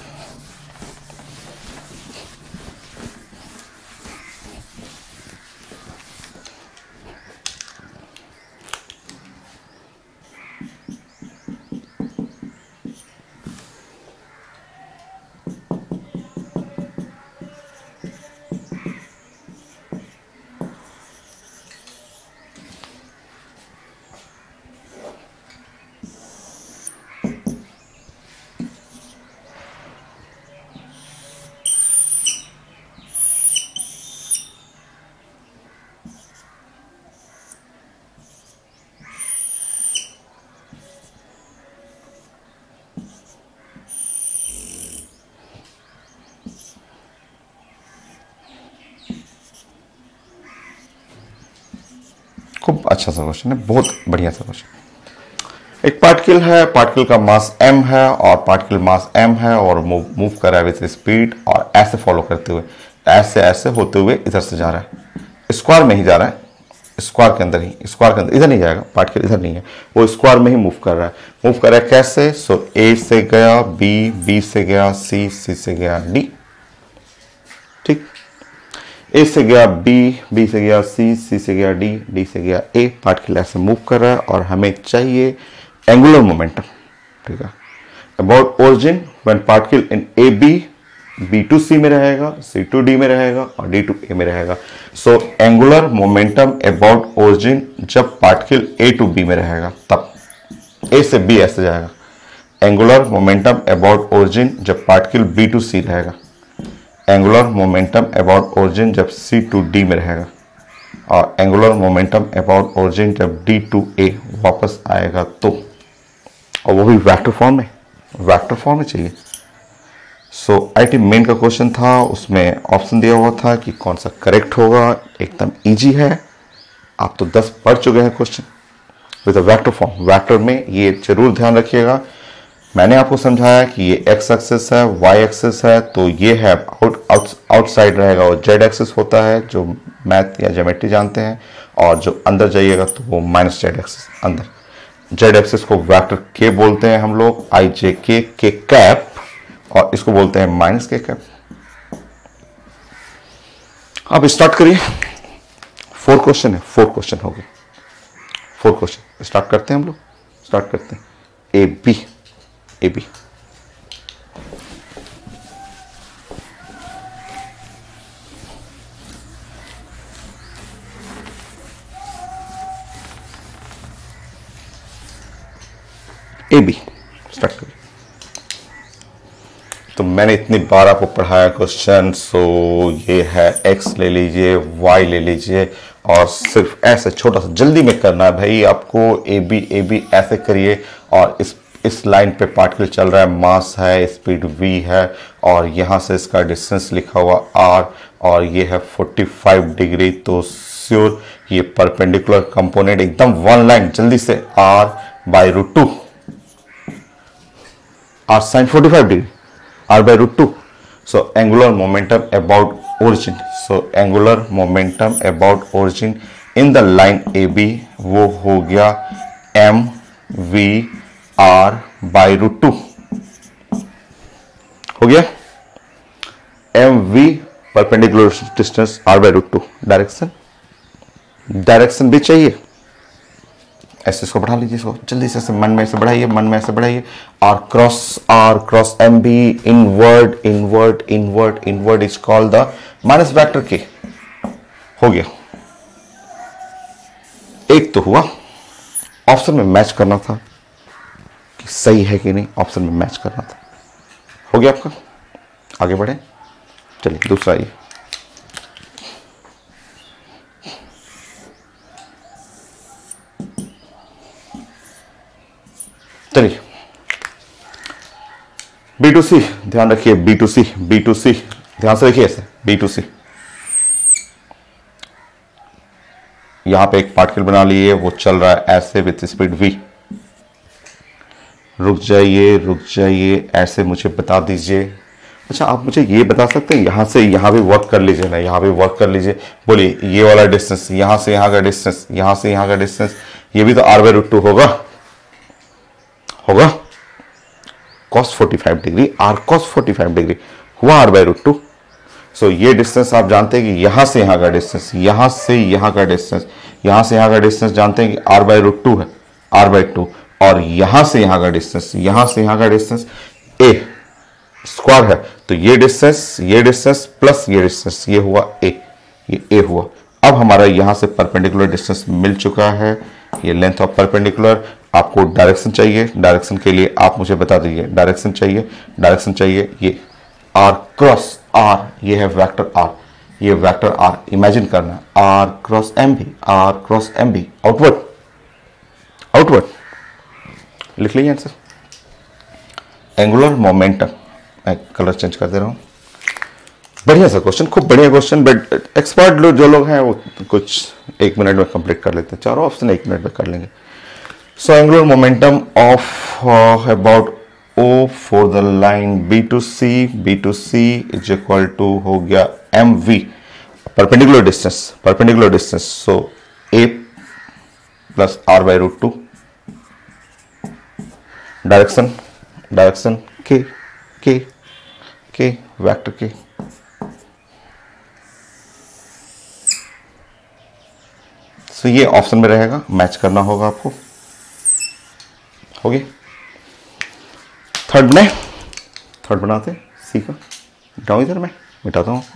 Speaker 1: खूब अच्छा सा क्वेश्चन है, बहुत बढ़िया सा क्वेश्चन। एक पार्टिकल है, पार्टिकल का मास m है, और पार्टिकल मास m है, और मूव कर रहा है विद स्पीड, और ऐसे फॉलो करते हुए, ऐसे ऐसे होते हुए इधर से जा रहा है, स्क्वायर में ही जा रहा है, स्क्वायर के अंदर ही, स्क्वायर के अंदर, इधर नहीं जाएगा, पार्टिकल इधर नहीं है, वो स्क्वायर में ही मूव कर रहा है। मूव कर रहा है कैसे? सो ए से गया बी, बी से गया सी, सी से गया डी, ठीक, ए से गया बी, बी से गया सी, सी से गया डी, डी से गया ए। पार्टिकल ऐसे मूव कर रहा है, और हमें चाहिए एंगुलर मोमेंटम, ठीक है, about origin when particle in A B, B to C में रहेगा, सी टू डी में रहेगा, और डी टू ए में रहेगा। So angular momentum about origin जब पार्टिकल ए टू बी में रहेगा, तब ए से बी ऐसे जाएगा। एंगुलर मोमेंटम अबाउट ओरिजिन जब पार्टिकल बी टू सी रहेगा, एंगुलर मोमेंटम अबाउट ओरिजिन जब सी टू डी में रहेगा, और एंगुलर मोमेंटम अबाउट ओरिजिन जब डी टू ए वापस आएगा, तो, और वो भी वेक्टर फॉर्म में, वेक्टर फॉर्म में चाहिए। सो आईटी मेन का क्वेश्चन था, उसमें ऑप्शन दिया हुआ था कि कौन सा करेक्ट होगा। एकदम इजी है, आप तो 10 पढ़ चुके हैं question with a vector form. Vector में ये जरूर ध्यान रखिएगा, मैंने आपको समझाया कि ये एक्स एक्सिस है, वाई एक्सिस है, तो ये है आउटसाइड रहेगा, और जेड एक्सिस होता है जो मैथ या ज्योमेट्री जानते हैं, और जो अंदर जाइएगा तो वो माइनस जेड एक्सिस अंदर। जेड एक्सिस को वेक्टर के बोलते हैं हम लोग, आई जे के कैप, और इसको बोलते हैं माइनस के कैप। अब स्टार्ट करिए, 4 क्वेश्चन है, 4 क्वेश्चन हो गए, 4 क्वेश्चन स्टार्ट करते हैं हम लोग, स्टार्ट करते हैं। A B, A B, A B start करिए। तो मैंने इतनी बार आपको पढ़ाया क्वेश्चन, सो ये है x ले लीजिए, y ले लीजिए, और सिर्फ ऐसे छोटा सा जल्दी में करना है भाई आपको। ए बी ऐसे करिए, और इस लाइन पे पार्टिकल चल रहा है, मास है, स्पीड v है, और यहाँ से इसका डिस्टेंस लिखा हुआ r, और ये है 45 डिग्री। तो श्योर ये परपेंडिकुलर कंपोनेंट एकदम वन लाइन, जल्दी से r by root two, R sine 45 degree, R by root two. So angular momentum about origin, so angular momentum about origin in the line A B वो हो गया M V R by root two. हो गया M V perpendicular distance R by root two. Direction भी चाहिए, ऐसे इसको बढ़ा लीजिए, इसको जल्दी से मन में से बढ़ाइए, मन में से बढ़ाइए. R cross M V inward inward inward inward is called the minus vector के. हो गया, एक तो हुआ. ऑप्शन में मैच करना था कि सही है कि नहीं, ऑप्शन में मैच करना था. हो गया आपका. आगे बढ़े, चलिए दूसरा ये. चलिए B2C ध्यान रखिए, B2C ध्यान से देखिए, ऐसे B2C यहां पे एक पार्टिकल बना लिए, वो चल रहा है ऐसे विथ स्पीड v. रुक जाइए, ऐसे मुझे बता दीजिए. अच्छा, आप मुझे ये बता सकते हैं, यहां से यहां भी वर्क कर लीजिए ना, यहां भी वर्क कर लीजिए. बोलिए ये वाला डिस्टेंस, यहां से यहां का डिस्टेंस, यहां से यहां का डिस्टेंस, ये भी तो r बाई रूट टू होगा cos 45 degree, r cos 45 degree हुआ r by root two. So ये डिस्टेंस आप जानते हैं कि यहां से यहां का डिस्टेंस, यहां से यहां का डिस्टेंस, यहां से यहां का डिस्टेंस जानते हैं कि r बाई रूट टू है, r बाई टू. और यहां से यहां का डिस्टेंस, यहां से यहां का डिस्टेंस a स्क्वायर है. तो ये डिस्टेंस प्लस ये डिस्टेंस, ये हुआ a, ये a हुआ. अब हमारा यहां से परपेंडिकुलर डिस्टेंस मिल चुका है, ये लेंथ ऑफ परपेंडिकुलर. आपको डायरेक्शन चाहिए, डायरेक्शन के लिए आप मुझे बता दीजिए. डायरेक्शन चाहिए ये r क्रॉस r, ये है वेक्टर r, ये वेक्टर r इमेजिन करना, r cross M V outward. लिख लीजिए आंसर. एंगुलर मोमेंटम, मैं कलर चेंज कर दे रहा हूं. बढ़िया सा क्वेश्चन, खूब बढ़िया क्वेश्चन. बट एक्सपर्ट लोग जो लोग हैं वो कुछ 1 मिनट में कंप्लीट कर लेते हैं, चारों ऑप्शन 1 मिनट में कर लेंगे. So angular momentum of about O for the line B2C is equal to हो गया MV, perpendicular distance. So A plus R by root 2. Direction K vector K. So ये ऑप्शन में रहेगा, मैच करना होगा आपको. हो गया. थर्ड बनाते सी का. मिटाऊं इधर, मैं मिटाता हूं आपको.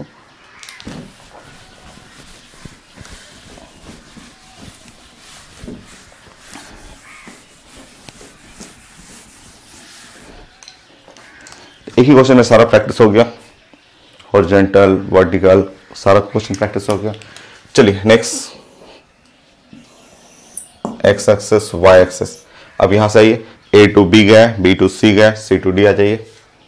Speaker 1: एक ही क्वेश्चन में सारा प्रैक्टिस हो गया, हॉरिजॉन्टल वर्टिकल सारा क्वेश्चन प्रैक्टिस हो गया. चलिए next, X axes Y axes. अब यहां से आइए, A टू B गया, B टू C गया, C टू D आ जाइए.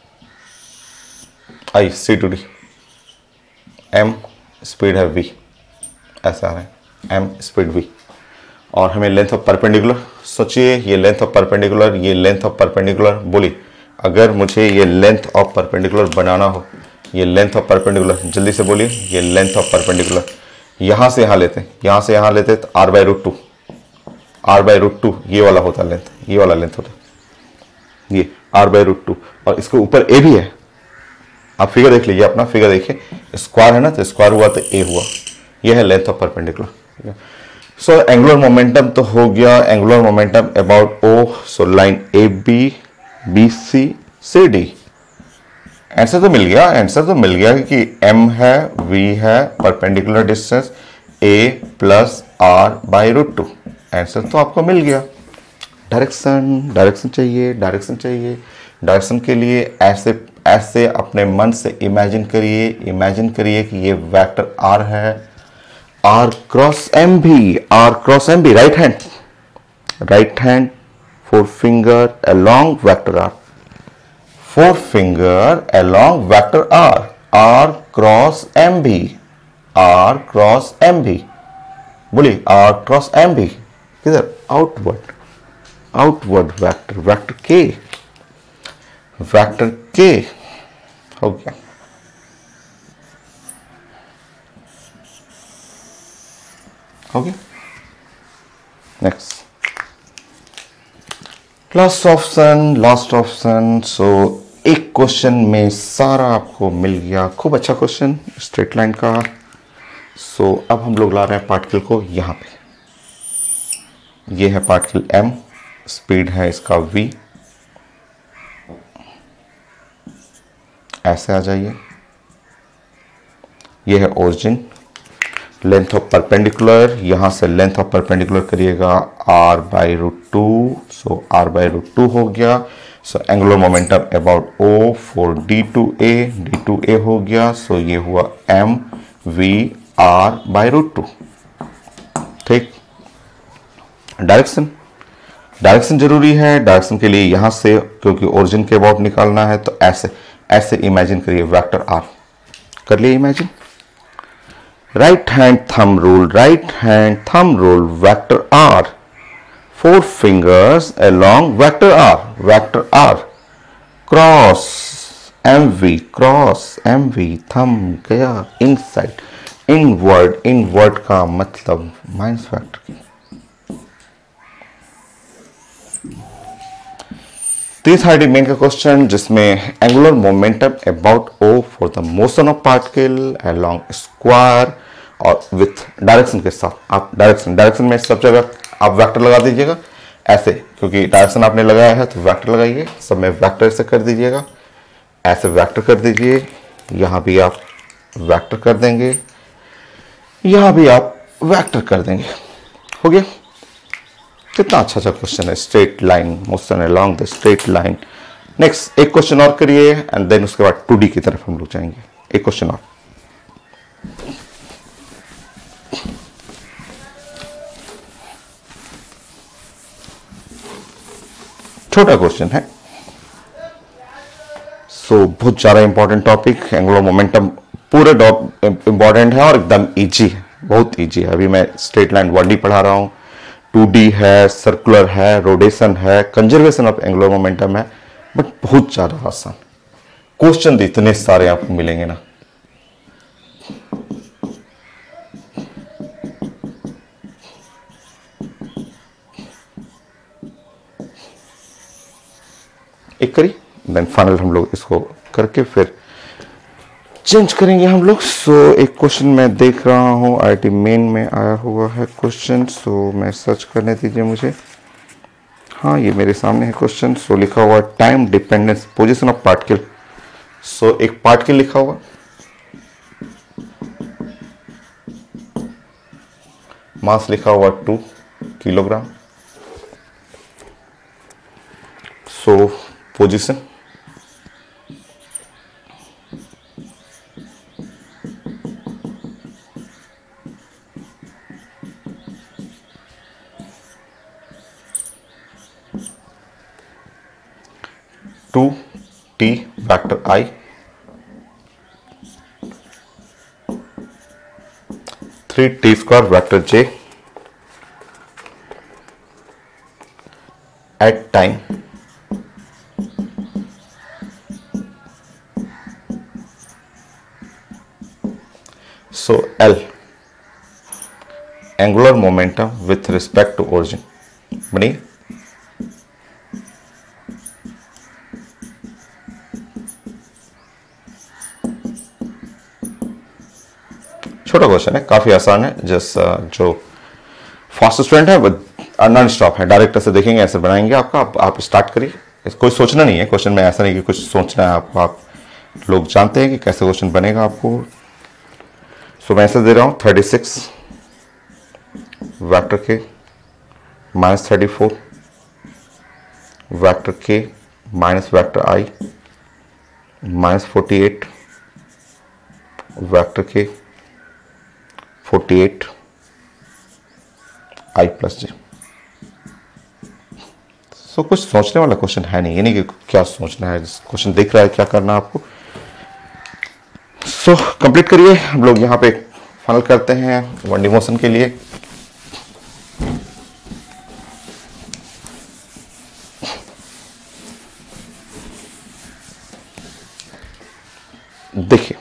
Speaker 1: आइए C to D, M speed है V, ऐसा है M स्पीड V. और हमें लेंथ ऑफ परपेंडिकुलर सोचिए, ये लेंथ ऑफ परपेंडिकुलर, ये लेंथ ऑफ परपेंडिकुलर. बोलिए अगर मुझे ये लेंथ ऑफ परपेंडिकुलर बनाना हो, ये लेंथ ऑफ परपेंडिकुलर, जल्दी से बोलिए, ये लेंथ ऑफ परपेंडिकुलर. यहां से यहां लेते तो r बाई रूट टू, ये वाला होता लेंथ, ये वाला लेंथ होता, ये r बाई रूट टू. और इसके ऊपर a भी है. आप फिगर देख लीजिए, अपना फिगर देखिए, स्क्वायर है ना, तो स्क्वायर हुआ तो a हुआ. ये है length of perpendicular. So angular momentum तो हो गया, angular momentum about O. So line BC से D. आंसर तो मिल गया कि M है, V है, perpendicular distance A plus R by root two. Answer तो आपको मिल गया. डायरेक्शन चाहिए. डायरेक्शन के लिए ऐसे अपने मन से इमेजिन करिए कि ये वेक्टर R है, R cross M V, right hand, forefinger along vector R, R cross M V. बोलिए R क्रॉस एम भी किधर, आउटवर्ड वेक्टर, वेक्टर के हो गया। Okay, next last option. So एक क्वेश्चन में सारा आपको मिल गया, खूब अच्छा क्वेश्चन स्ट्रेट लाइन का। सो अब हम लोग ला रहे हैं पार्टिकल को यहां पे, ये है पार्टिकल m, स्पीड है इसका v, ऐसे आ जाइए। ये है ओरिजिन, लेंथ ऑफ परपेंडिकुलर, यहां से लेंथ ऑफ परपेंडिकुलर करिएगा r/√2, सो r/√2 हो गया। So angular momentum about o for d2a हो गया। सो ये हुआ mv r/√2। ठीक, डायरेक्शन जरूरी है। डायरेक्शन के लिए यहां से, क्योंकि ओरिजिन के अबाउट निकालना है, तो ऐसे इमेजिन करिए वेक्टर r, कर लिए imagine. Right hand thumb rule, vector r, 4 fingers along vector r, cross mv, thumb गया इनसाइड, इनवर्ड का मतलब माइनस वेक्टर की। तीस मेन का क्वेश्चन, जिसमें angular momentum about o for the motion of particle along square और with direction के साथ। आप डायरेक्शन में सब जगह आप वेक्टर लगा दीजिएगा ऐसे, क्योंकि डायरेक्शन आपने लगाया है तो वेक्टर लगाइए। सब में वेक्टर से कर दीजिएगा, ऐसे वेक्टर कर दीजिए। यहां भी आप वेक्टर कर देंगे, यहां भी आप वेक्टर कर देंगे। हो गया, कितना अच्छा क्वेश्चन है। Straight line motion along the straight line. Next एक क्वेश्चन और करिए एंड देन उसके बाद 2D की तरफ हम लोग जाएंगे। एक क्वेश्चन और, छोटा क्वेश्चन है। सो बहुत ज्यादा इंपॉर्टेंट टॉपिक, एंगुलर मोमेंटम पूरे इंपॉर्टेंट है और एकदम इजी है, बहुत इजी है। अभी मैं स्ट्रेट लाइन 1D पढ़ा रहा हूं, 2D है, सर्कुलर है, रोटेशन है, कंजर्वेशन ऑफ एंगुलर मोमेंटम है, बट बहुत ज्यादा आसान। क्वेश्चन इतने सारे आपको मिलेंगे ना, एक करिए देन फाइनल हम लोग इसको करके फिर चेंज करेंगे हम लोग। सो एक क्वेश्चन मैं देख रहा हूं IIT मेन में आया हुआ है क्वेश्चन, सो मैं सर्च करने दीजिए मुझे। हाँ, ये मेरे सामने है क्वेश्चन। सो लिखा हुआ time dependence position of particle. So एक पार्टिकल लिखा हुआ, मास लिखा हुआ 2 kilogram. So position, two T vector I, 3t² vector J at time, so L angular momentum with respect to origin। बनी छोटा क्वेश्चन है, काफी आसान है। जस्ट जो फास्ट स्टूडेंट है वो नॉन स्टॉप है, डायरेक्ट से देखेंगे ऐसे बनाएंगे आपका। आप स्टार्ट करिए, कोई सोचना नहीं है क्वेश्चन में, ऐसा नहीं कि कुछ सोचना है आपको। आप लोग जानते हैं कि कैसे क्वेश्चन बनेगा आपको। सो मैं ऐसे दे रहा हूं 36 वेक्टर के -34 वेक्टर के माइनस वेक्टर I -48 वेक्टर के 48 I + J। सो कुछ सोचने वाला क्वेश्चन है नहीं, ये नहीं कि क्या सोचना है, क्वेश्चन दिख रहा है क्या करना है आपको। सो कंप्लीट करिए। हम लोग यहाँ पे फाइनल करते हैं 1D मोशन के लिए। देखिए,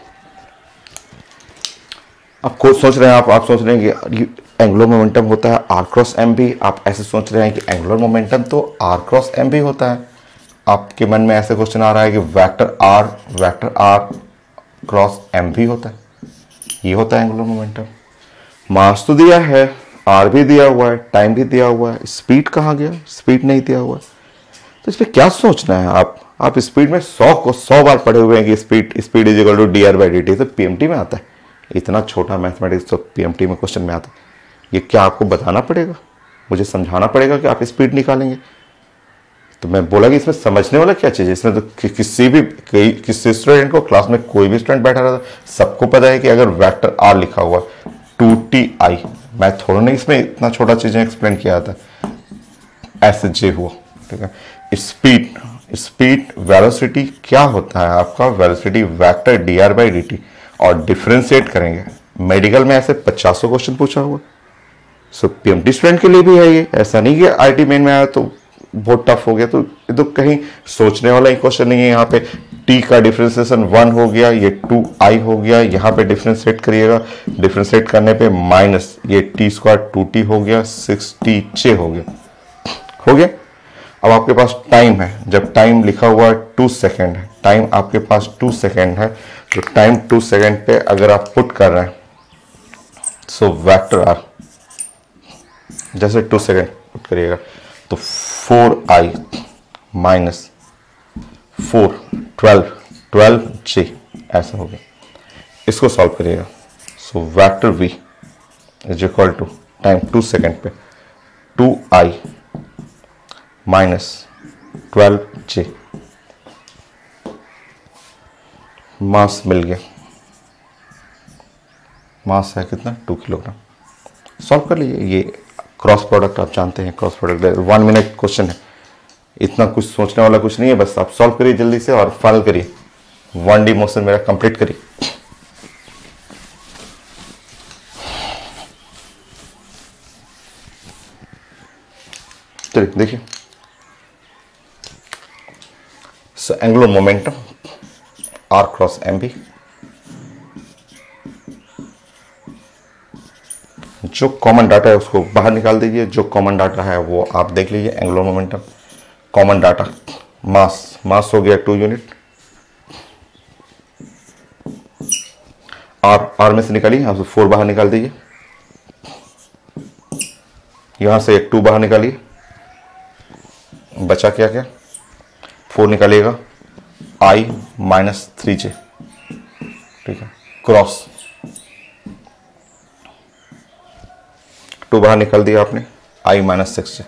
Speaker 1: आप खुद सोच रहे हैं, आप सोच रहे हैं कि एंगुलर मोमेंटम होता है आर क्रॉस एम भी। आप ऐसे सोच रहे हैं कि एंगुलर मोमेंटम तो आर क्रॉस एम भी होता है। आपके मन में ऐसे क्वेश्चन आ रहा है कि vector are cross M V होता है। ये होता है एंगुलर मोमेंटम। मास तो दिया है, आर भी दिया हुआ है, टाइम भी दिया हुआ है, स्पीड कहाँ गया? स्पीड नहीं दिया हुआ है। तो इस पर क्या सोचना है आप स्पीड में 100 बार पढ़े हुए हैं कि speed is equal to D R by D T. तो पीएमटी में आता है, इतना छोटा मैथमेटिक्स तो पीएमटी में क्वेश्चन में आता है। ये क्या आपको बताना पड़ेगा, मुझे समझाना पड़ेगा कि आप स्पीड निकालेंगे? तो मैं बोला कि इसमें समझने वाला क्या चीज़ है? इसमें तो किसी स्टूडेंट को, क्लास में कोई भी स्टूडेंट बैठा रहता, सबको पता है कि अगर वेक्टर आर लिखा हुआ 2ti, मैं थोड़ा नहीं इसमें इतना छोटा चीज़ें एक्सप्लेन किया था, ऐसे जे हुआ, ठीक है। स्पीड वेलोसिटी क्या होता है आपका? Velocity vector D R by D T, और डिफ्रेंशिएट करेंगे। मेडिकल में ऐसे 50 क्वेश्चन पूछा हुआ। सो पीएमटी स्टूडेंट के लिए भी है ये, ऐसा नहीं कि आईटी मेन में आया तो बहुत टफ हो गया। तो ये तो कहीं सोचने वाला ही क्वेश्चन नहीं है। यहाँ पे t का डिफ्रेंसिएशन 1 हो गया, ये 2i हो गया, यहाँ पे डिफ्रेंशिएट करिएगा, डिफ्रेंशिएट करने पे माइनस ये t स्क्वायर 2t हो गया, 6t हो गया। अब आपके पास टाइम है, जब टाइम लिखा हुआ 2 सेकेंड है, टाइम आपके पास 2 सेकेंड है, तो टाइम 2 सेकेंड पे अगर आप पुट कर रहे हैं, सो वेक्टर आर जैसे 2 सेकेंड पुट करिएगा तो 4i माइनस 12j ऐसा हो गया। इसको सॉल्व करिएगा। So vector v is equal to time 2 second पे 2i माइनस 12j। मास मिल गया, मास है कितना? 2 किलोग्राम। सॉल्व कर लीजिए। ये क्रॉस प्रोडक्ट आप जानते हैं, क्रॉस प्रोडक्ट 1 मिनट क्वेश्चन है, इतना कुछ सोचने वाला कुछ नहीं है। बस आप सॉल्व करिए जल्दी से और फाइनल करिए। 1D मोशन मेरा कंप्लीट करिए। चलिए देखिए, so angular momentum R cross M V, जो कॉमन डाटा है उसको बाहर निकाल दीजिए। जो कॉमन डाटा है वो आप देख लीजिए। Angular momentum common data, mass हो गया 2 यूनिट, आर में से निकालिए, यहां से 4 बाहर निकाल दीजिए, यहां से एक 2 बाहर निकालिए, बचा क्या 4 निकालिएगा, i माइनस 3j, ठीक है। क्रॉस 2 बाहर निकाल दिया आपने, i माइनस 6j।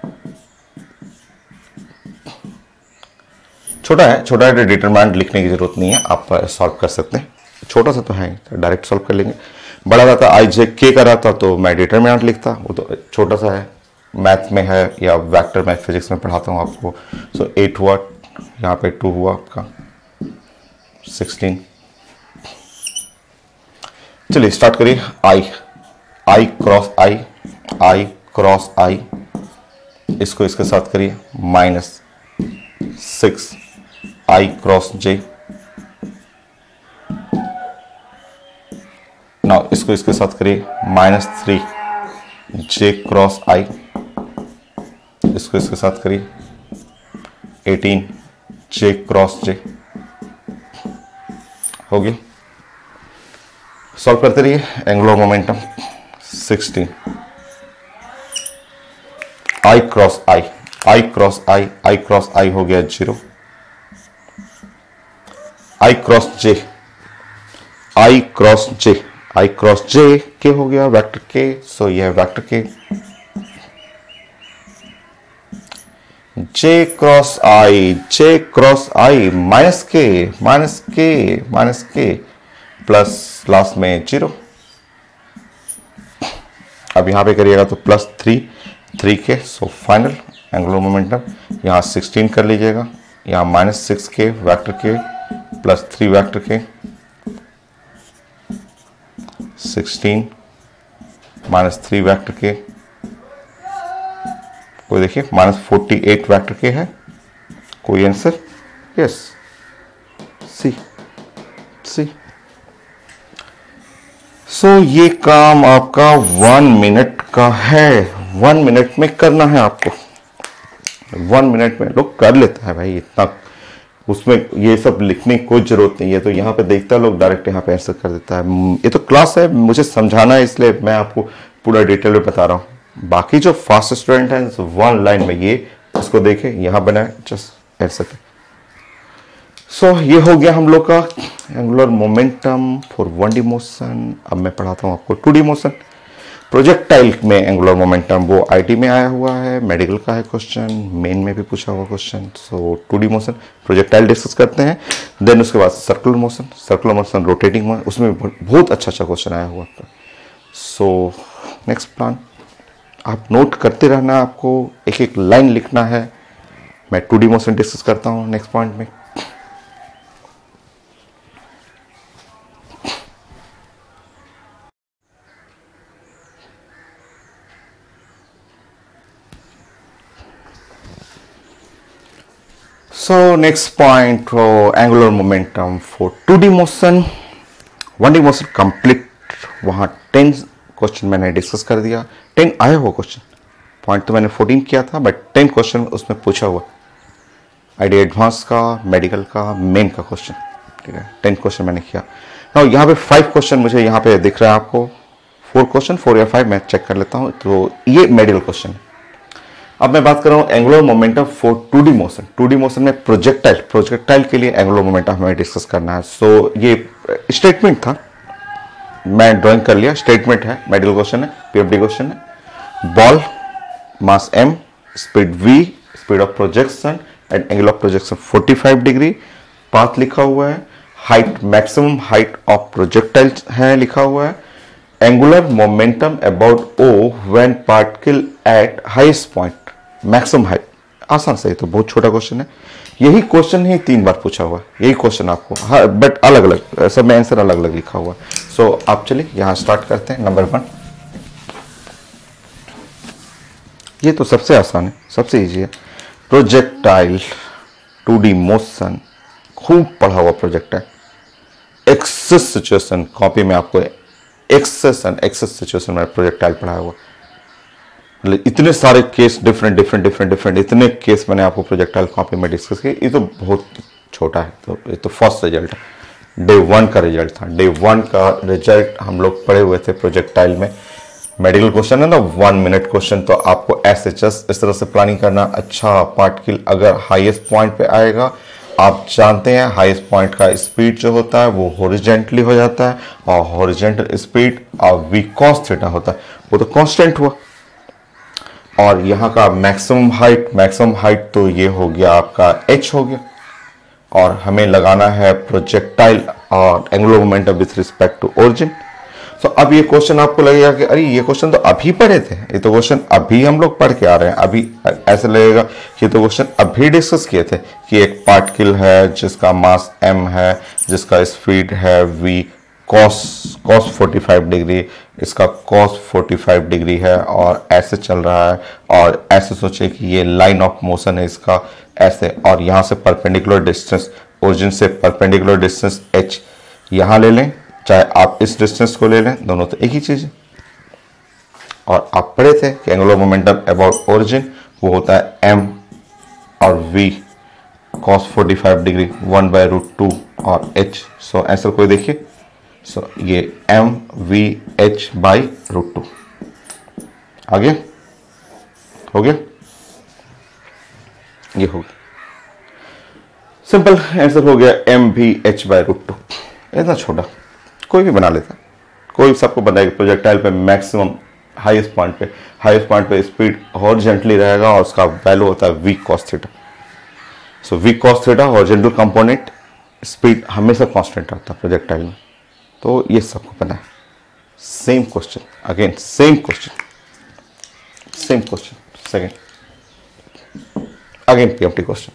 Speaker 1: छोटा है तो डिटरमिनेंट लिखने की जरूरत नहीं है, आप सॉल्व कर सकते हैं। छोटा सा तो है, तो डायरेक्ट सॉल्व कर लेंगे। बड़ा रहता i j k का रहता तो मैं डिटरमिनेंट लिखता, वो तो छोटा सा है, मैथ में है या वेक्टर में फिजिक्स में पढ़ाता हूँ आपको। सो 8 हुआ, यहाँ पे 2 हुआ आपका 16। चलिए स्टार्ट करिए। i क्रॉस i, इसको इसके साथ करिए, minus 6i cross j। Now इसको इसके साथ करिए, माइनस 3j क्रॉस i। इसको इसके साथ करिए, 18j क्रॉस j। हो गया। सॉल्व करते रहिए। Angular momentum 16, i cross i हो गया 0, i क्रॉस j के हो गया वेक्टर के। सो यह vector K j cross i minus K plus last में 0। अब यहां पे करिएगा तो प्लस 3 के। सो फाइनल एंगुलर मोमेंटम यहाँ 16 कर लीजिएगा, यहाँ माइनस 6 के वेक्टर के प्लस 3 वेक्टर के, 16 माइनस 3 वेक्टर के, कोई देखिए माइनस 48 वेक्टर के है। कोई आंसर? यस, सी। सो ये काम आपका 1 मिनट का है, 1 मिनट में करना है आपको। 1 मिनट में लोग कर लेता है भाई, इतना उसमें ये सब लिखने की कोई जरूरत नहीं है। तो यहाँ पे देखता है लोग डायरेक्ट यहाँ पे आंसर कर देता है। ये तो क्लास है, मुझे समझाना है, इसलिए मैं आपको पूरा डिटेल में बता रहा हूँ। बाकी जो फास्ट स्टूडेंट है 1 लाइन में ये इसको देखे, यहाँ बनाए, जस्ट आंसर कर। सो ये हो गया हम लोग का angular momentum for 1D motion. अब मैं पढ़ाता हूँ आपको 2D मोशन। प्रोजेक्टाइल में एंगुलर मोमेंटम वो आईटी में आया हुआ है, मेडिकल का है क्वेश्चन, मेन में भी पूछा हुआ question. So 2D motion projectile discuss करते हैं। देन उसके बाद सर्कुलर मोशन रोटेटिंग में, उसमें बहुत अच्छा क्वेश्चन आया हुआ आपका। सो नेक्स्ट प्लान आप नोट करते रहना, आपको एक एक लाइन लिखना है। मैं 2D मोशन डिस्कस करता हूँ नेक्स्ट पॉइंट में। So next point, angular momentum for 2D motion, 1D motion complete। वहाँ 10 क्वेश्चन मैंने डिस्कस कर दिया, 10 आया हुआ क्वेश्चन। पॉइंट तो मैंने 14 किया था, बट 10 क्वेश्चन उसमें पूछा हुआ, आईडी एडवांस का, मेडिकल का, मेन का क्वेश्चन। ठीक है, 10 क्वेश्चन मैंने किया। नाउ यहाँ पे 5 क्वेश्चन मुझे यहाँ पे दिख रहा है आपको, 4 क्वेश्चन, 4 या 5 मैं चेक कर लेता हूँ। तो ये मेडिकल क्वेश्चन है। अब मैं बात कर रहा हूं angular momentum for 2D motion. 2D motion में प्रोजेक्टाइल के लिए एंगुलर मोमेंटम हमें डिस्कस करना है। सो ये स्टेटमेंट था, मैं ड्राइंग कर लिया, स्टेटमेंट है, मेडिकल क्वेश्चन है, पीएफडी क्वेश्चन है। Ball mass m, speed v, speed of projection and angle of projection 45 degree, path लिखा हुआ है, height maximum height of projectile है लिखा हुआ है, angular momentum about o when particle at highest point, maximum height. आसान से, तो बहुत छोटा क्वेश्चन है। यही क्वेश्चन ही 3 बार पूछा हुआ है, यही क्वेश्चन आपको, हाँ, बट अलग अलग, सब में आंसर अलग अलग लिखा हुआ है। सो आप चलिए यहां स्टार्ट करते हैं। नंबर 1, ये तो सबसे आसान है, सबसे इजी है। प्रोजेक्टाइल 2D मोशन, खूब पढ़ा हुआ प्रोजेक्टाइल। एक्सेस सिचुएशन, कॉपी में आपको एक्सेस सिचुएशन में प्रोजेक्टाइल पढ़ा हुआ। इतने सारे केस, डिफरेंट इतने केस मैंने आपको प्रोजेक्टाइल कॉपी में डिस्कस किए। ये तो बहुत छोटा है, तो ये तो फर्स्ट रिजल्ट है, डे 1 का रिजल्ट था। डे 1 का रिजल्ट हम लोग पढ़े हुए थे प्रोजेक्टाइल में। मेडिकल क्वेश्चन है ना, 1 मिनट क्वेश्चन। तो आपको ऐसे जस्ट इस तरह से प्लानिंग करना। अच्छा, पार्टिकल अगर हाईएस्ट पॉइंट पे आएगा, आप जानते हैं हाईएस्ट पॉइंट का स्पीड जो होता है वो हॉरिजेंटली हो जाता है, और horizontal speed v cos theta होता है, वो तो कांस्टेंट हुआ। और यहाँ का मैक्सिमम हाइट तो ये हो गया आपका h हो गया। और हमें लगाना है प्रोजेक्टाइल और angular momentum with respect to origin. तो अब ये क्वेश्चन आपको लगेगा कि अरे ये क्वेश्चन तो अभी पढ़े थे, ये तो क्वेश्चन अभी हम लोग पढ़ के आ रहे हैं। अभी ऐसे लगेगा कि तो क्वेश्चन अभी डिस्कस किए थे कि एक पार्टिकल है जिसका मास m है, जिसका स्पीड है v, cos 45 डिग्री, इसका cos 45 डिग्री है और ऐसे चल रहा है। और ऐसे सोचे कि ये लाइन ऑफ मोशन है इसका, ऐसे, और यहाँ से परपेंडिकुलर डिस्टेंस, ओरिजिन से परपेंडिकुलर डिस्टेंस h यहाँ ले लें, चाहे आप इस डिस्टेंस को ले लें, दोनों तो एक ही चीज है। और आप पढ़े थे कि एंगुलर मोमेंटम अबाउट ओरिजिन वो होता है m और v cos 45 डिग्री 1/√2 और h। सो आंसर कोई देखिए, सो ये mvh/√2 आगे हो गया, ये हो गया, सिंपल आंसर हो गया mvh/√2। इतना छोटा कोई भी बना लेता, कोई सबको बनाएगा। प्रोजेक्टाइल पे मैक्सिमम हाईएस्ट पॉइंट पे स्पीड हॉरिजेंटली रहेगा और उसका वैल्यू होता है v cos theta. So v cos theta horizontal component, speed हमेशा कांस्टेंट रहता है प्रोजेक्टाइल में। तो ये सबको पता है। Same question again, same question second, again PMT question.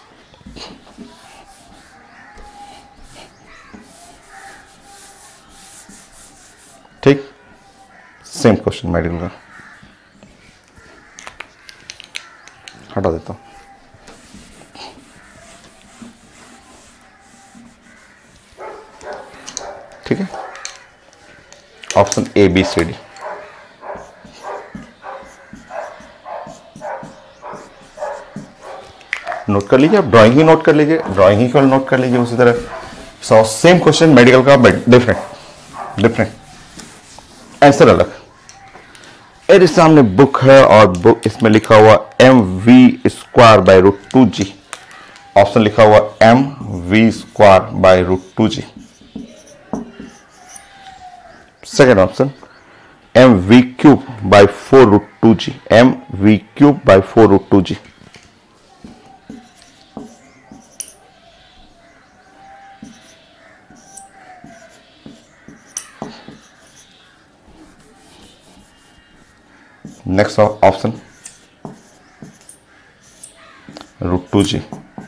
Speaker 1: ठीक, सेम क्वेश्चन मेडिकल का, हटा देता हूं। ठीक है, option A B C D. Note कर लीजिए, आप ड्राइंग ही नोट कर लीजिए, ड्राइंग ही नोट कर लीजिए उसी तरह। सो सेम क्वेश्चन मेडिकल का बट डिफरेंट आंसर अलग। मेरे सामने बुक है और बुक इसमें लिखा हुआ mv²/√2g। ऑप्शन लिखा हुआ mv²/√2g। Second option mv³/4√2g, mv³/4√2g। Next option √2g।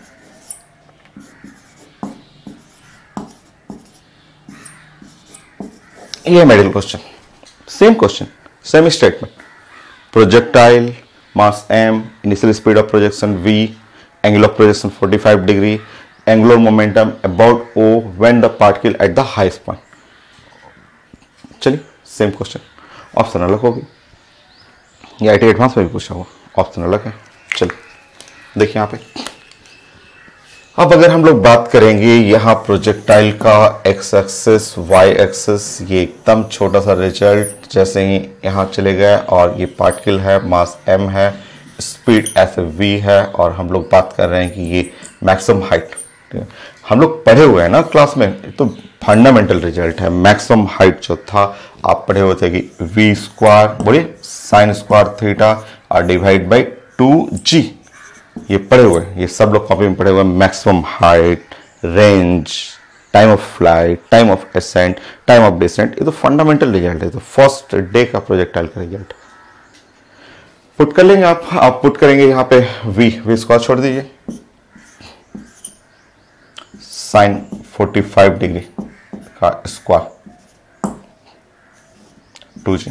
Speaker 1: ये medical question, same question, same statement. Projectile mass m, initial speed of projection v, angle of projection 45 degree, angular momentum about o when the particle at the highest point. चलिए same question, option अलग होगी। ये IIT advance में भी पूछा हुआ, option अलग है। चलिए देखिए यहाँ पे, अब अगर हम लोग बात करेंगे यहाँ प्रोजेक्टाइल का एक्स एक्सिस वाई एक्सिस, ये एकदम छोटा सा रिजल्ट जैसे ही यहाँ चले गए, और ये पार्टिकल है, मास m है, स्पीड ऐसे v है, और हम लोग बात कर रहे हैं कि ये मैक्सिमम हाइट। हम लोग पढ़े हुए हैं ना क्लास में, तो फंडामेंटल रिजल्ट है। मैक्सिमम हाइट जो था आप पढ़े हुए थे कि v², बोलिए sin² θ और डिवाइड बाई 2g। ये पढ़े हुए, ये सब लोग कॉपी में पढ़े हुए। Maximum height, range, time of flight, time of ascent, time of descent, ये तो फंडामेंटल रिजल्ट है। तो फर्स्ट डे का प्रोजेक्टाइल का रिजल्ट पुट कर लेंगे आप पुट करेंगे यहाँ पे v² छोड़ दीजिए, sin 45 डिग्री का स्क्वायर 2g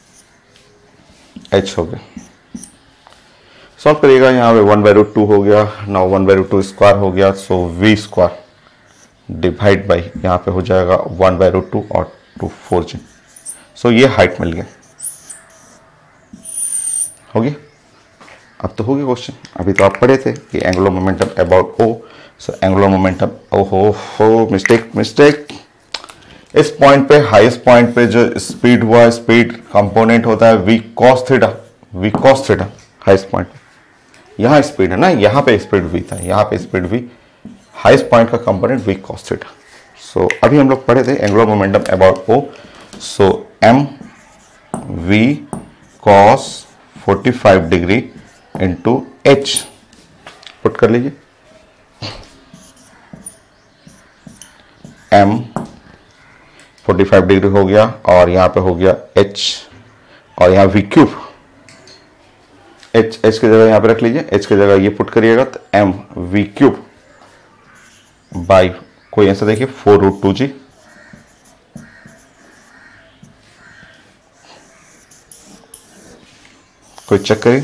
Speaker 1: h हो गया। सॉल्व करिएगा, यहाँ पे 1/√2 हो गया, नाउ 1/√2 स्क्वायर हो गया, सो v² डिवाइड बाई यहाँ पे हो जाएगा 1/√2 और 2 4g। सो ये हाइट मिल गया, हो गया। अब तो हो गया क्वेश्चन। अभी तो आप पढ़े थे कि angular momentum about o, so angular momentum हो मिस्टेक। इस पॉइंट पे, हाईएस्ट पॉइंट पे जो स्पीड हुआ, स्पीड कंपोनेंट होता है v cos θ, हाईएस्ट पॉइंट पे। यहाँ स्पीड है ना, यहाँ पे स्पीड v था, यहाँ पे स्पीड v, हाईएस्ट पॉइंट का कंपोनेंट v cos θ। सो अभी हम लोग पढ़े थे angular momentum about o, so m v cos 45 degree into h put कर लीजिए। m 45 डिग्री हो गया, और यहाँ पे हो गया h, और यहाँ v³, h की जगह यहाँ पे रख लीजिए, h की जगह ये पुट करिएगा तो m v³ बाई कोई आंसर देखिए 4√2g। कोई चेक करिए,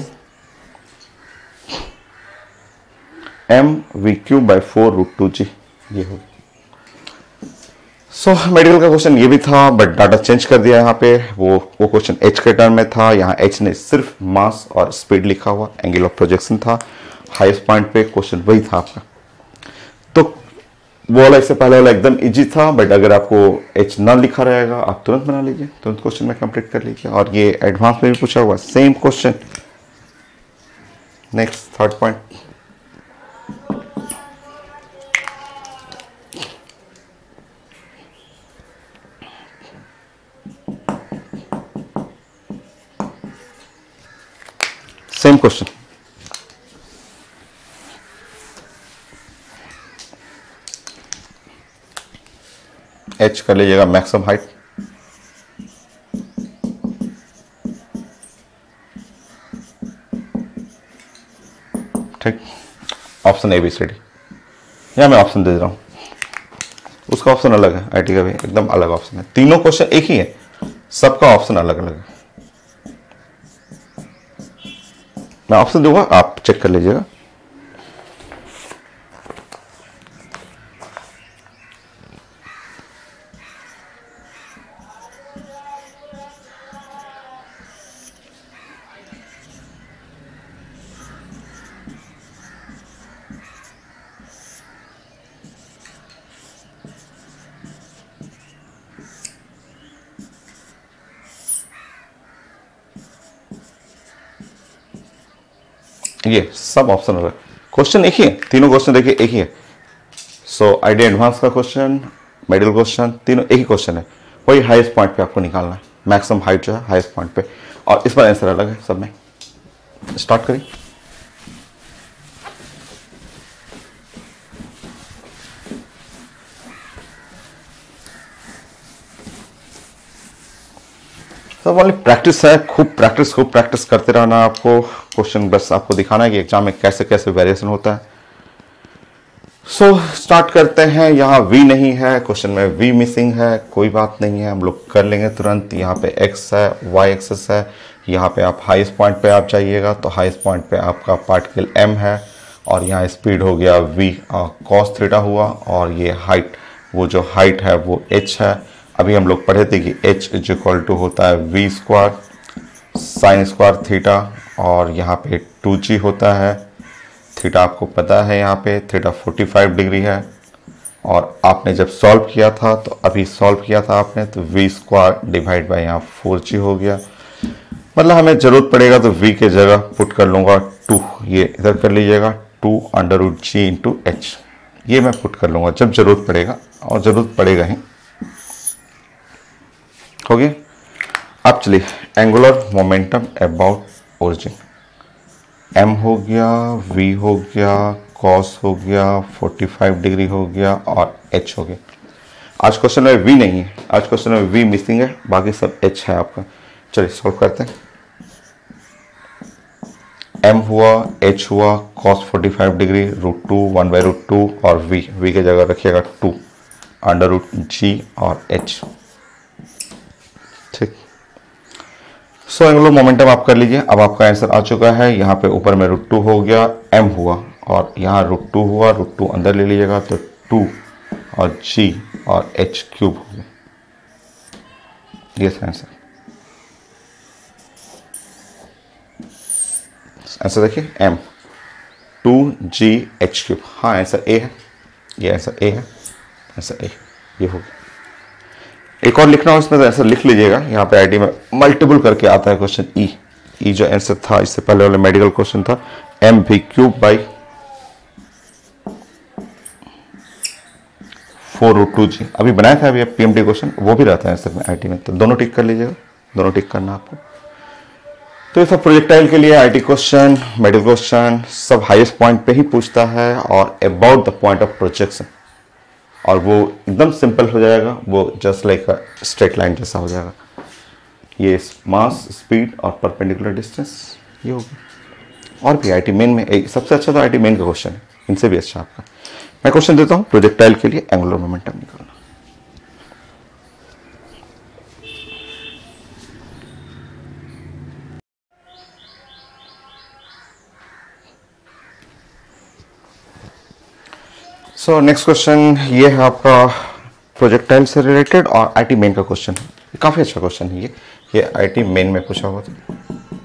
Speaker 1: m v³ बाई 4√2g ये हो। सो मेडिकल का क्वेश्चन ये भी था, बट डाटा चेंज कर दिया यहाँ पे। वो क्वेश्चन एच के टर्म में था, यहाँ एच ने सिर्फ मास और स्पीड लिखा हुआ, एंगल ऑफ प्रोजेक्शन था। हाईएस्ट पॉइंट पे क्वेश्चन वही था आपका, तो वो वाला इससे पहले वाला एकदम इजी था, बट अगर आपको एच ना लिखा रहेगा आप तुरंत बना लीजिए, तुरंत क्वेश्चन में कंप्लीट कर लीजिए। और ये एडवांस में भी पूछा हुआ same question. Next third point, same question. H कर लीजिएगा मैक्सिमम हाइट, ठीक। Option A B C D, यहां मैं ऑप्शन दे रहा हूं, उसका ऑप्शन अलग है, आईटी का भी एकदम अलग ऑप्शन है। तीनों क्वेश्चन एक ही है, सबका ऑप्शन अलग अलग है। मैं ऑप्शन दूंगा, आप चेक कर लीजिएगा। ये सब ऑप्शन है, क्वेश्चन एक ही है, तीनों क्वेश्चन देखिए एक ही है। सो आईडी एडवांस का क्वेश्चन, मिडिल क्वेश्चन, तीनों एक ही क्वेश्चन है। वही हाईएस्ट पॉइंट पे आपको निकालना है, मैक्सिमम हाइट जो है हाईएस्ट पॉइंट पे, और इस पर आंसर अलग है सब में। स्टार्ट करिए। सब वाली प्रैक्टिस है, खूब प्रैक्टिस करते रहना आपको। क्वेश्चन बस आपको दिखाना है कि एग्जाम में कैसे कैसे वेरिएशन होता है। सो स्टार्ट करते हैं। यहाँ v नहीं है, क्वेश्चन में v मिसिंग है, कोई बात नहीं है, हम लोग कर लेंगे तुरंत। यहाँ पे x है, y एक्सेस है, यहाँ पे आप हाईएस्ट पॉइंट पे आप जाइएगा तो हाईएस्ट पॉइंट पे आपका पार्टिकल m है, और यहाँ स्पीड हो गया v cos थीटा हुआ, और ये हाइट, वो जो हाइट है वो h है। अभी हम लोग पढ़े थे कि h इज इक्वल टू होता है v square sine square theta, और यहाँ पे 2g होता है। थीटा आपको पता है, यहाँ पे थीटा 45 डिग्री है, और आपने जब सॉल्व किया था तो अभी सॉल्व किया था आपने तो v स्क्वायर डिवाइड बाई यहाँ 4g हो गया। मतलब हमें जरूरत पड़ेगा तो v के जगह पुट कर लूँगा 2, ये इधर कर लीजिएगा 2 under root G into H, ये मैं पुट कर लूँगा जब जरूरत पड़ेगा, और जरूरत पड़ेगा ही। हो गया। अब चलिए angular momentum about origin, m हो गया, v हो गया, cos हो गया, 45 डिग्री हो गया, और h हो गया। आज क्वेश्चन में v नहीं है, आज क्वेश्चन में v मिसिंग है, बाकी सब h है आपका। चलिए सॉल्व करते हैं। m हुआ, h हुआ, cos 45 डिग्री, √2 1/√2, और v के जगह रखिएगा 2 अंडर रूट जी और h। ठीक। सो एंगुलर मोमेंटम आप कर लीजिए। अब आपका आंसर आ चुका है। यहाँ पे ऊपर में √2 हो गया, m हुआ, और यहाँ √2 हुआ, √2 अंदर ले लीजिएगा तो 2 और g और h क्यूब हो गया। ये आंसर। आंसर देखिए m 2gh क्यूब। हाँ आंसर ए है, ये आंसर ए है, आंसर ए ये हो गया। एक और लिखना हो इसमें तो ऐसा लिख लीजिएगा। यहाँ पे आईडी में मल्टीपल करके आता है क्वेश्चन ई जो आंसर था इससे पहले वाले मेडिकल क्वेश्चन था M V cube by 4√2g। अभी बनाया था अभी पीएमडी क्वेश्चन, वो भी रहता है आंसर में आईटी में, तो दोनों टिक कर लीजिएगा, दोनों टिक करना आपको। तो ये सब प्रोजेक्टाइल के लिए आईटी क्वेश्चन, मेडिकल क्वेश्चन सब हाईएस्ट पॉइंट पे ही पूछता है, और about the point of projection, और वो एकदम सिंपल हो जाएगा, वो just like a straight line जैसा हो जाएगा। ये मास, स्पीड और परपेंडिकुलर डिस्टेंस ये होगा। और भी आईटी मेन में एक सबसे अच्छा तो आईटी मेन का क्वेश्चन है, इनसे भी अच्छा आपका। मैं क्वेश्चन देता हूँ प्रोजेक्टाइल के लिए एंगुलर मोमेंटम निकालना। सो नेक्स्ट क्वेश्चन ये है आपका प्रोजेक्टाइल से रिलेटेड और आईटी मेन का क्वेश्चन है। काफी अच्छा क्वेश्चन है ये आईटी मेन में पूछा हुआ था।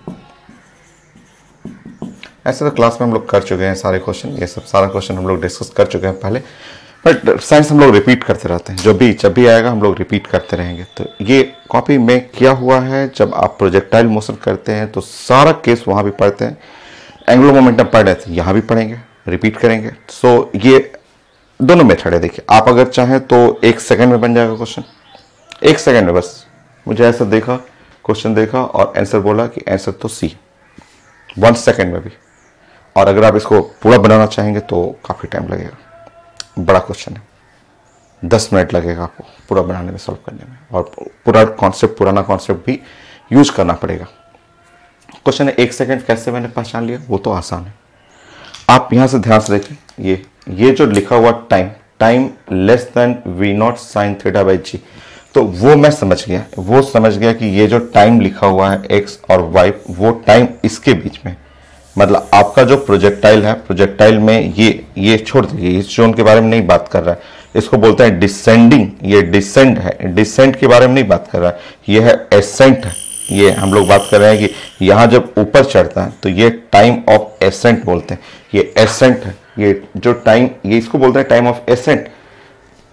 Speaker 1: ऐसे तो क्लास में हम लोग कर चुके हैं सारे क्वेश्चन, ये सब सारा क्वेश्चन हम लोग डिस्कस कर चुके हैं पहले, बट साइंस हम लोग रिपीट करते रहते हैं, जब भी आएगा हम लोग रिपीट करते रहेंगे। तो ये कॉपी में किया हुआ है, जब आप प्रोजेक्टाइल मोशन करते हैं तो सारा केस वहां भी पढ़ते हैं। एंगुलर मोमेंटम पढ़ रहे थे, यहाँ भी पढ़ेंगे, रिपीट करेंगे। सो ये दोनों मेथड है। देखिए आप अगर चाहें तो 1 सेकंड में बन जाएगा क्वेश्चन, 1 सेकंड में बस मुझे ऐसा देखा, क्वेश्चन देखा और आंसर बोला कि आंसर तो सी, 1 सेकंड में भी। और अगर आप इसको पूरा बनाना चाहेंगे तो काफी टाइम लगेगा, बड़ा क्वेश्चन है, 10 मिनट लगेगा आपको पूरा बनाने में, सॉल्व करने में, और पूरा कॉन्सेप्ट, पुराना कॉन्सेप्ट भी यूज करना पड़ेगा। क्वेश्चन है 1 सेकंड कैसे मैंने पहचान लिया, वो तो आसान है। आप यहां से ध्यान से देखिए, ये जो लिखा हुआ time less than v0 sin theta by G, तो वो मैं समझ गया कि ये जो टाइम लिखा हुआ है x और y, वो टाइम इसके बीच में, मतलब आपका जो प्रोजेक्टाइल है, प्रोजेक्टाइल में ये छोड़ दीजिए, इस जोन के बारे में नहीं बात कर रहा है, इसको बोलते हैं डिसेंडिंग, ये डिसेंड है, डिसेंट के बारे में नहीं बात कर रहा है, ये है एसेंट है। ये हम लोग बात कर रहे हैं कि यहाँ जब ऊपर चढ़ता है तो ये टाइम ऑफ एसेंट बोलते हैं, ये एसेंट है, ये जो टाइम, ये इसको बोलते हैं टाइम ऑफ एसेंट।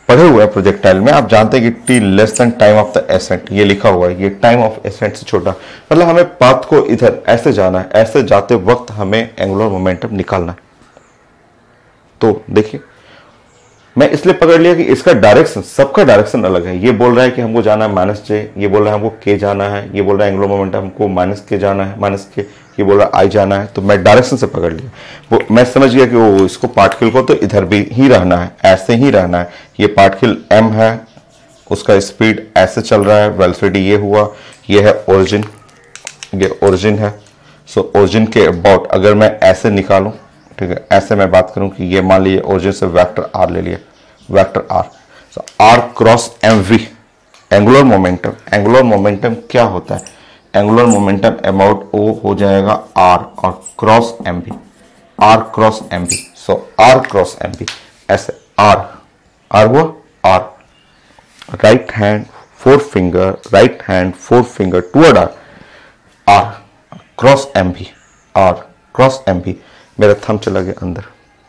Speaker 1: पढ़े हुए हैं प्रोजेक्टाइल में, आप जानते हैं कि T less than time of the ascent, ये लिखा हुआ है, ये टाइम ऑफ एसेंट से छोटा, मतलब हमें पाथ को इधर ऐसे जाना है, ऐसे जाते वक्त हमें एंगुलर मोमेंटम निकालना है। तो देखिए मैं इसलिए पकड़ लिया कि इसका डायरेक्शन, सबका डायरेक्शन अलग है। ये बोल रहा है कि हमको जाना है -j, ये बोल रहा है हमको k जाना है, ये बोल रहा है एंगुलर मोमेंटम हमको -k जाना है, -k, ये बोल रहा है I जाना है। तो मैं डायरेक्शन से पकड़ लिया, वो मैं समझ गया कि वो इसको पार्टिकल को तो इधर भी ही रहना है, ऐसे ही रहना है। ये पार्टिकल m है, उसका स्पीड ऐसे चल रहा है, वेलोसिटी ये हुआ, ये है ओरिजिन, ये ओरिजिन है। सो ओरिजिन के अबाउट अगर मैं ऐसे निकालूं, ठीक है, ऐसे मैं बात करूं कि ये मान लीजिए ओरिजिन से वेक्टर r ले लिया, vector r, so r cross mv angular momentum. Angular momentum क्या होता है? एंगुलर मोमेंटम अबाउट o हो जाएगा r और cross mv, r cross mv, so r cross mv, ऐसे r हुआ r, right hand four finger toward r cross mv, r cross mv। मेरा thumb चला गया अंदर,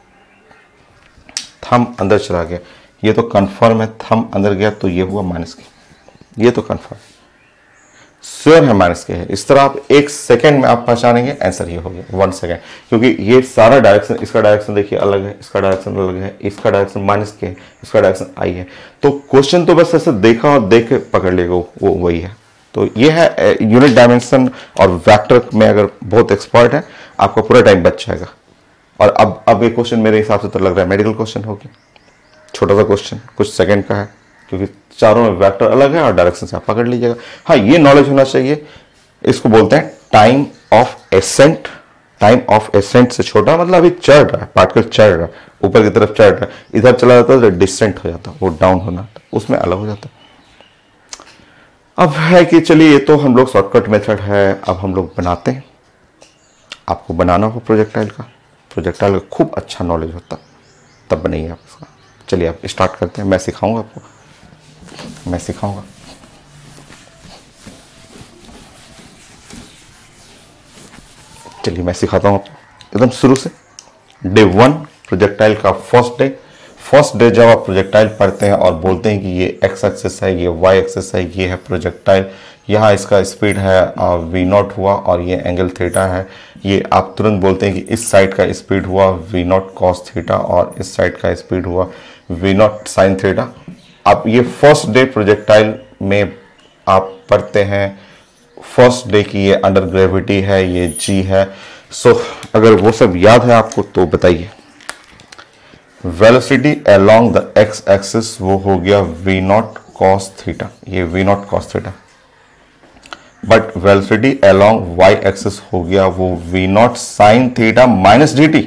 Speaker 1: थंब अंदर चला गया, ये तो कंफर्म है, थंब अंदर गया तो ये हुआ -k, ये तो कंफर्म श्योर है -k है। इस तरह आप 1 सेकेंड में आप पहचानेंगे, आंसर ये हो गया 1 सेकेंड, क्योंकि ये सारा डायरेक्शन, इसका डायरेक्शन देखिए अलग है, इसका डायरेक्शन अलग है, इसका डायरेक्शन -k है, इसका डायरेक्शन I है। तो क्वेश्चन तो बस ऐसे देखा और देख के पकड़ लेगा, वो वही है। तो ये है यूनिट डायमेंशन और वेक्टर में अगर बहुत एक्सपर्ट है आपका पूरा टाइम बच जाएगा। और अब ये क्वेश्चन मेरे हिसाब से तो लग रहा है मेडिकल क्वेश्चन होगी, छोटा सा क्वेश्चन, कुछ सेकंड का है, क्योंकि चारों में वेक्टर अलग है और डायरेक्शन से आप पकड़ लीजिएगा। हाँ, ये नॉलेज होना चाहिए, इसको बोलते हैं time of ascent. Time of ascent से छोटा मतलब अभी चढ़ रहा है, पार्टिकल चढ़ रहा है, ऊपर की तरफ चढ़ रहा है, इधर चला जाता है तो डिसेंट हो जाता है, वो डाउन होना, उसमें अलग हो जाता है। अब है कि चलिए ये तो हम लोग शॉर्टकट मेथड है, अब हम लोग बनाते हैं। आपको बनाना हो प्रोजेक्टाइल का खूब अच्छा नॉलेज होता तब बनाइए आप इसका। चलिए आप स्टार्ट करते हैं, मैं सिखाऊंगा आपको, मैं सिखाऊंगा। चलिए मैं सिखाता हूं आपको एकदम शुरू से। डे 1 प्रोजेक्टाइल का फर्स्ट डे जब आप प्रोजेक्टाइल पढ़ते हैं और बोलते हैं कि ये एक्स एक्सिस है, ये वाई एक्सिस है, ये है प्रोजेक्टाइल, यहाँ इसका स्पीड है v0 हुआ और ये एंगल थीटा है, ये आप तुरंत बोलते हैं कि इस साइड का स्पीड हुआ v0 cos थीटा और इस साइड का स्पीड हुआ v0 sin थीटा। अब ये फर्स्ट डे प्रोजेक्टाइल में आप पढ़ते हैं, फर्स्ट डे की ये अंडर ग्रेविटी है, ये g है। सो अगर वो सब याद है आपको तो बताइए। Velocity along the X axis वो हो गया v0 cos थीटा, ये v0 cos theta. But velocity along Y axis हो गया वो v0 sin theta minus gt,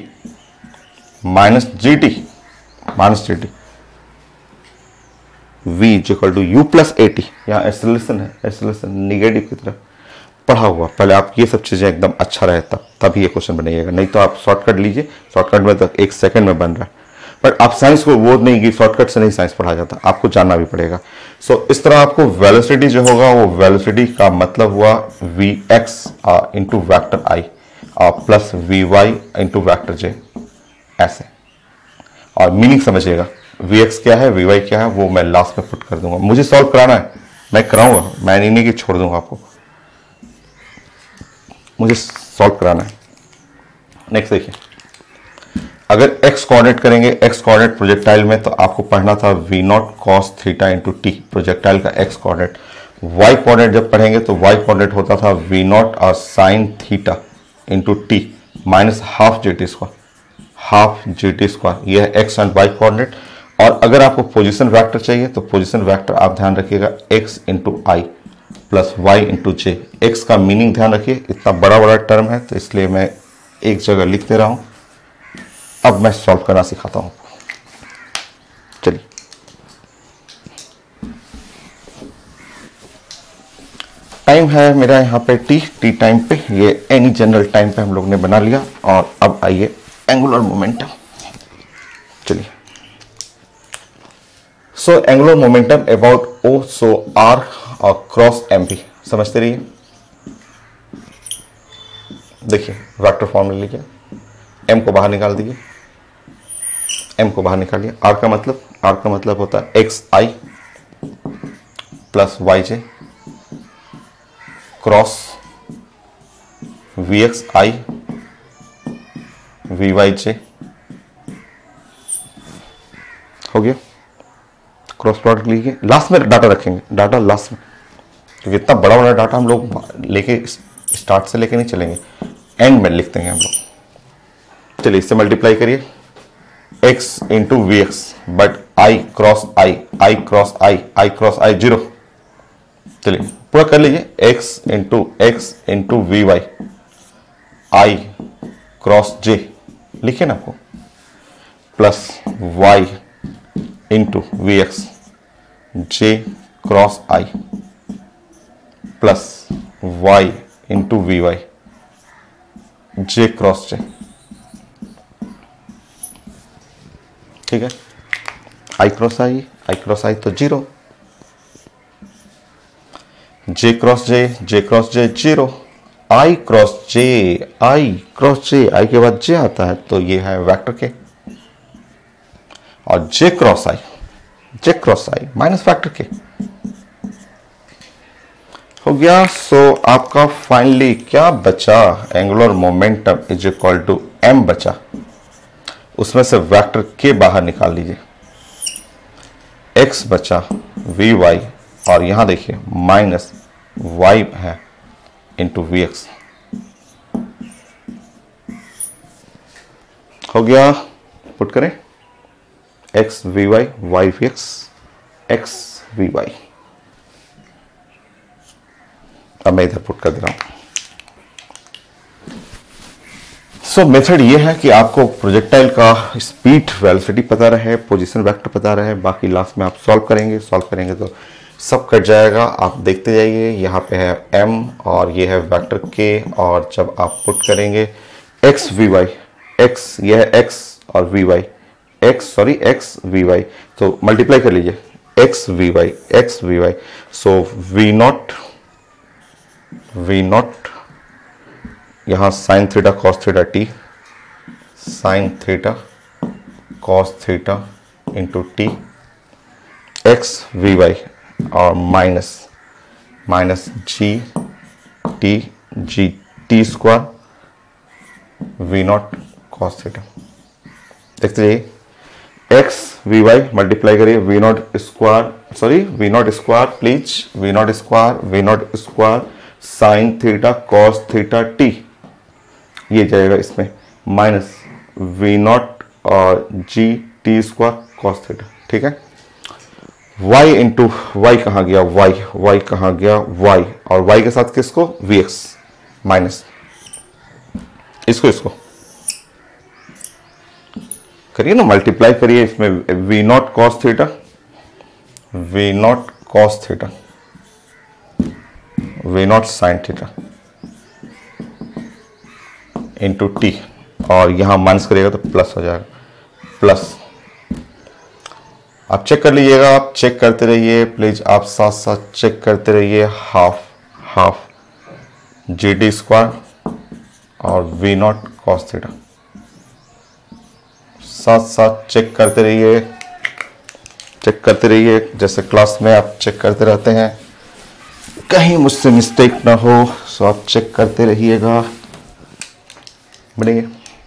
Speaker 1: v equal to u plus at। यहाँ एक्सेलरेशन है, एक्सेलरेशन निगेटिव की तरफ पढ़ा हुआ। पहले आप ये सब चीजें एकदम अच्छा रहे तब ये क्वेश्चन बनेगा, नहीं तो आप शॉर्टकट लीजिए, शॉर्टकट में तो 1 सेकंड में बन रहा है। बट आप साइंस को वो नहीं कि शॉर्टकट से नहीं साइंस पढ़ा जाता, आपको जानना भी पड़ेगा। सो इस तरह आपको वेलोसिटी जो होगा वो वेलोसिटी का मतलब हुआ vx into vector i plus vy into vector j, ऐसे। और मीनिंग समझिएगा, vx क्या है vy क्या है वो मैं लास्ट में पुट कर दूंगा। मुझे सॉल्व कराना है, मैं कराऊंगा, मैं नहीं कि छोड़ दूंगा आपको, मुझे सॉल्व कराना है। नेक्स्ट देखिए, अगर x कोऑर्डिनेट करेंगे, x कोऑर्डिनेट प्रोजेक्टाइल में तो आपको पढ़ना था v0 cos theta into T, projectile का x कोऑर्डिनेट। y कोऑर्डिनेट जब पढ़ेंगे तो y कोऑर्डिनेट होता था v0 और sin theta into T minus half gt square, यह है x एंड y कोऑर्डिनेट। और अगर आपको पोजीशन वेक्टर चाहिए तो पोजीशन वेक्टर आप ध्यान रखिएगा x into I plus y into J. x का मीनिंग ध्यान रखिए, इतना बड़ा टर्म है तो इसलिए मैं एक जगह लिख दे रहा हूं। अब मैं सॉल्व करना सिखाता हूं। चलिए टाइम है मेरा यहाँ पे टी टाइम पे, ये एनी जनरल टाइम पे हम लोग ने बना लिया। और अब आइए एंगुलर मोमेंटम। चलिए so angular momentum about O, so R और क्रॉस एमपी समझते रहिए। देखिए वेक्टर फॉर्म ले लीजिए, एम को बाहर निकाल दीजिए, m को बाहर निकालिए। r का मतलब होता है X I plus Y J cross V X I V Y J. हो गया, क्रॉस प्रोडक्ट लीजिए। लास्ट में डाटा रखेंगे, डाटा लास्ट में, क्योंकि इतना बड़ा बड़ा डाटा हम लोग लेके स्टार्ट से लेके नहीं चलेंगे, एंड में लिखते हैं हम लोग। चलिए इससे मल्टीप्लाई करिए, x into V X, but I cross I, I cross I, I cross I 0। चलिए पूरा कर लीजिए, x into V Y, I cross J लिखिए ना आपको, plus y into V X J cross I plus y into V Y J cross J. ठीक है, आई cross आई तो 0, जे क्रॉस जे 0, आई क्रॉस जे, आई के बाद जे आता है तो ये है वेक्टर के, और J cross I minus factor के। हो गया। सो आपका फाइनली क्या बचा, angular momentum is equal to m बचा, उसमें से वेक्टर के बाहर निकाल लीजिए, x बचा वी वाई, और यहां देखिए माइनस y है इंटू वी एक्स। हो गया, पुट करें x V Y, y V X, x V Y. अब मैं इधर पुट कर दे रहा हूं। सो मेथड ये है कि आपको प्रोजेक्टाइल का स्पीड वेलोसिटी पता रहे, पोजीशन वेक्टर पता रहे, बाकी लास्ट में आप सॉल्व करेंगे तो सब कट जाएगा। आप देखते जाइए, यहाँ पे है m और ये है वेक्टर k, और जब आप पुट करेंगे x वी वाई, x यह है x और V Y, x V Y, तो मल्टीप्लाई कर लीजिए x V Y. So V naught यहाँ sine theta cos theta T, sine theta cos theta into T, X V Y, और minus G T square V naught cos theta. देखते जाइए, X V Y multiply करिए, V naught square please, V naught square sine theta cos theta T, ये जाएगा इसमें minus V naught और जी T square cos theta. ठीक है, y into Y कहाँ गया, y कहाँ गया, y, और y के साथ किसको, वी एक्स, माइनस इसको करिए ना, मल्टीप्लाई करिए इसमें, V naught cos theta, V naught sine theta into T, और यहां माइनस करिएगा तो प्लस हो जाएगा, प्लस। आप चेक कर लीजिएगा, आप चेक करते रहिए प्लीज, आप साथ साथ चेक करते रहिए, हाफ जी टी स्क्वायर और वी नॉट कॉस थीटा, साथ चेक करते रहिए, जैसे क्लास में आप चेक करते रहते हैं, कहीं मुझसे मिस्टेक ना हो, सो आप चेक करते रहिएगा। बढ़ेंगे,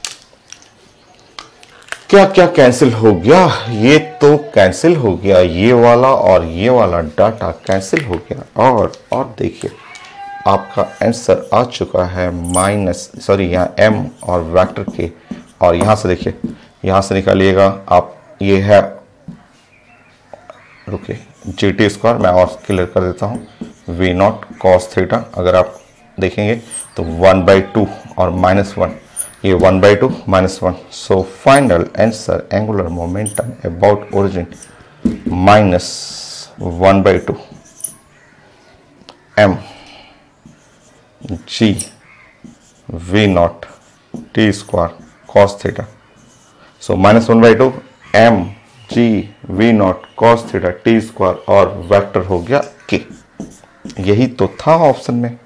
Speaker 1: क्या कैंसिल हो गया, ये तो कैंसिल हो गया, ये वाला और ये वाला डाटा कैंसिल हो गया, और देखिए आपका आंसर आ चुका है यहाँ m और वेक्टर के, और यहां से देखिए, यहां से निकालिएगा आप, ये है, रुकिए, जी टी स्क्वायर मैं और क्लियर कर देता हूं, वी नॉट कॉस थीटा, अगर आप देखेंगे तो 1/2 और -1, ये 1/2 -1, so final answer angular momentum about origin -1/2 m g v naught T square cos theta, so -1/2 m g v naught cos theta T square, और वेक्टर हो गया k। यही तो था ऑप्शन में।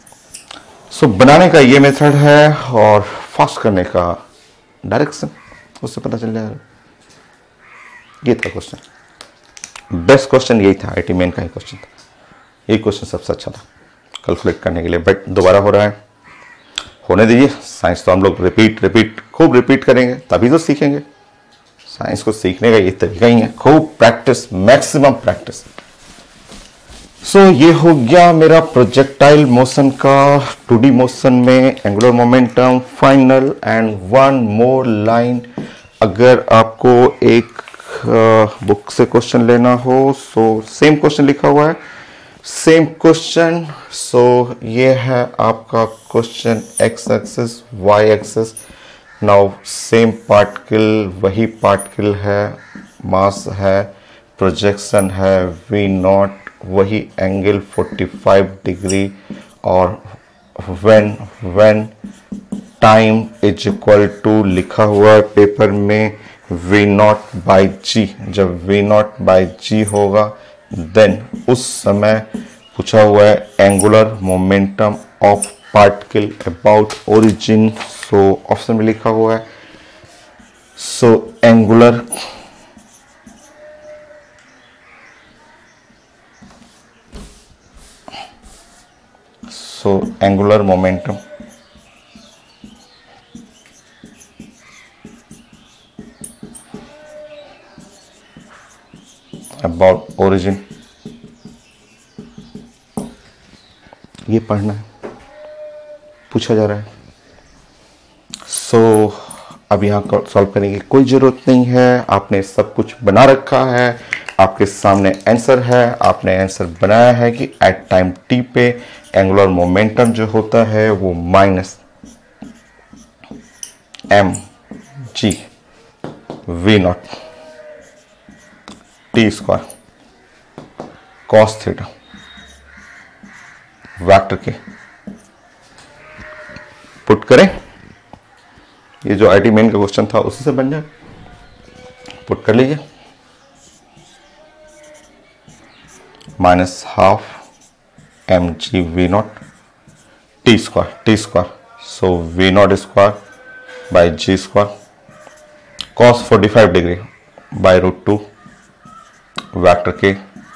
Speaker 1: सो बनाने का ये मेथड है, और फास्ट करने का डायरेक्शन। उससे पता चल जाएगा। ये था क्वेश्चन, बेस्ट क्वेश्चन यही था, आईटी मेन का ही क्वेश्चन था। ये क्वेश्चन सबसे अच्छा था कैलकुलेट करने के लिए, बट दोबारा हो रहा है, होने दीजिए। साइंस तो हम लोग रिपीट खूब रिपीट करेंगे तभी तो सीखेंगे। साइंस को सीखने का ये तरीका ही है, खूब प्रैक्टिस, मैक्सिमम प्रैक्टिस। सो ये हो गया मेरा प्रोजेक्टाइल मोशन का 2D मोशन में angular momentum final. And one more line, अगर आपको एक बुक से क्वेश्चन लेना हो, सो सेम क्वेश्चन लिखा हुआ है, सेम क्वेश्चन। सो ये है आपका question, X axis Y axis. Now same particle, वही पार्टिकल है, मास है, प्रोजेक्शन है वी नॉट, वही एंगल 45 डिग्री, और when time is equal to लिखा हुआ है पेपर में वी नॉट बाई जी। जब वी नॉट बाई जी होगा देन उस समय पूछा हुआ है angular momentum of particle about origin. So option में लिखा हुआ है, so angular momentum about origin, ये पढ़ना है, पूछा जा रहा है। सो अब यहाँ सॉल्व करने की कोई जरूरत नहीं है, आपने सब कुछ बना रखा है, आपके सामने आंसर है, आपने आंसर बनाया है कि एट टाइम टी पे एंगुलर मोमेंटम जो होता है वो minus M G V naught T square cos theta vector के पुट करें। ये जो आईटी मेन का क्वेश्चन था उसी से बन जाए, पुट कर लीजिए। Minus half M G V naught T square, so V naught square by G square cos 45 degree by √2 vector के।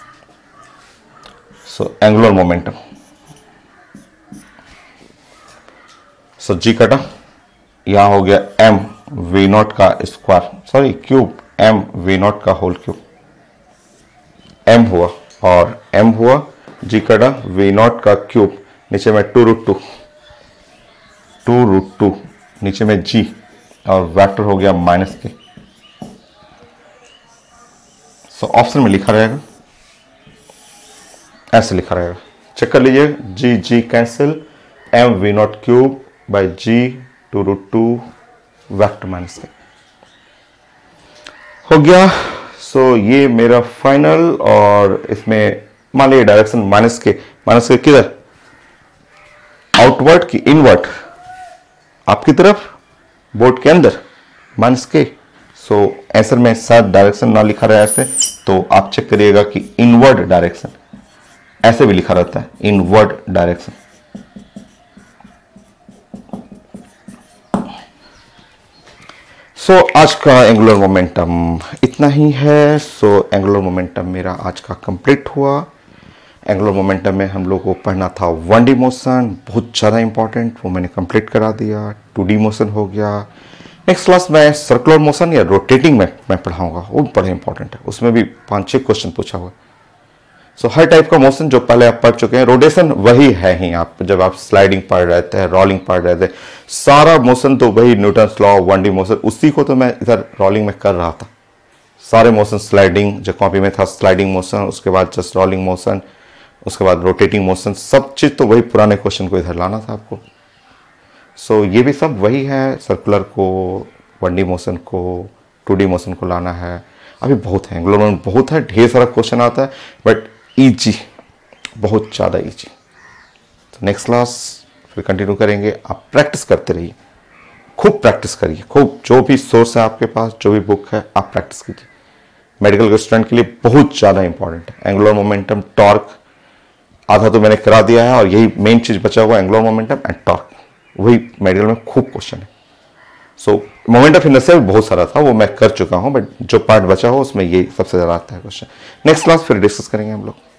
Speaker 1: सो एंगुलर मोमेंटम, सो जी कटा, यहां हो गया एम वी नॉट का square, sorry cube, M we naught का whole cube, M हुआ और M हुआ, जी कटा, वी नॉट का क्यूब, नीचे में 2√2 नीचे में जी, और वेक्टर हो गया माइनस के। सो ऑप्शन में लिखा रहेगा, ऐसे लिखा रहेगा, चेक कर लीजिए, g g cancel, m we naught cube by g 2√2 vector minus के हो गया। सो ये मेरा फाइनल, और इसमें मान लीजिए डायरेक्शन माइनस के किधर, आउटवर्ड की इनवर्ड, आपकी तरफ बोर्ड के अंदर माइनस के। सो आंसर में साथ डायरेक्शन ना लिखा रहा है ऐसे, तो आप चेक करिएगा कि इनवर्ड डायरेक्शन, ऐसे भी लिखा रहता है इनवर्ड डायरेक्शन। सो आज का एंगुलर मोमेंटम इतना ही है। सो एंगुलर मोमेंटम मेरा आज का कंप्लीट हुआ। एंगुलर मोमेंटम में हम लोग को पढ़ना था 1D मोशन, बहुत ज़्यादा इंपॉर्टेंट, वो मैंने कंप्लीट करा दिया। 2D मोशन हो गया। नेक्स्ट क्लास में सर्कुलर मोशन या रोटेटिंग में मैं पढ़ाऊंगा, वो भी बड़ा इंपॉर्टेंट है, उसमें भी 5-6 क्वेश्चन पूछा हुआ। सो हर टाइप का मोशन जो पहले आप पढ़ चुके हैं, रोटेशन वही है ही, आप जब आप स्लाइडिंग पढ़ रहे थे, रोलिंग पढ़ रहे थे, सारा मोशन तो वही न्यूटन्स लॉ 1D मोशन, उसी को तो मैं इधर रोलिंग में कर रहा था। सारे मोशन स्लाइडिंग जो कॉपी में था, स्लाइडिंग मोशन, उसके बाद जस्ट रोलिंग मोशन, उसके बाद रोटेटिंग मोशन, सब चीज़ तो वही पुराने क्वेश्चन को इधर लाना था आपको। सो ये भी सब वही है, सर्कुलर को, 1D मोशन को, 2D मोशन को लाना है। अभी बहुत है, एंगुलर मोमेंट बहुत है, ढेर सारा क्वेश्चन आता है, बट ईजी, बहुत ज़्यादा ईजी। तो नेक्स्ट क्लास फिर कंटिन्यू करेंगे। आप प्रैक्टिस करते रहिए, खूब प्रैक्टिस करिए, खूब, जो भी सोर्स है आपके पास, जो भी बुक है, आप प्रैक्टिस कीजिए। मेडिकल के स्टूडेंट के लिए बहुत ज़्यादा इंपॉर्टेंट है एंगुलर मोमेंटम, टॉर्क, आधा तो मैंने करा दिया है, और यही मेन चीज़ बचा हुआ, एंगुलर मोमेंटम एंड टॉर्क, वही मेडिकल में खूब क्वेश्चन है। सो मोमेंट ऑफ इनरशिया बहुत सारा था, वो मैं कर चुका हूँ, बट जो पार्ट बचा हो उसमें ये सबसे ज़्यादा आता है क्वेश्चन। नेक्स्ट क्लास फिर डिस्कस करेंगे हम लोग।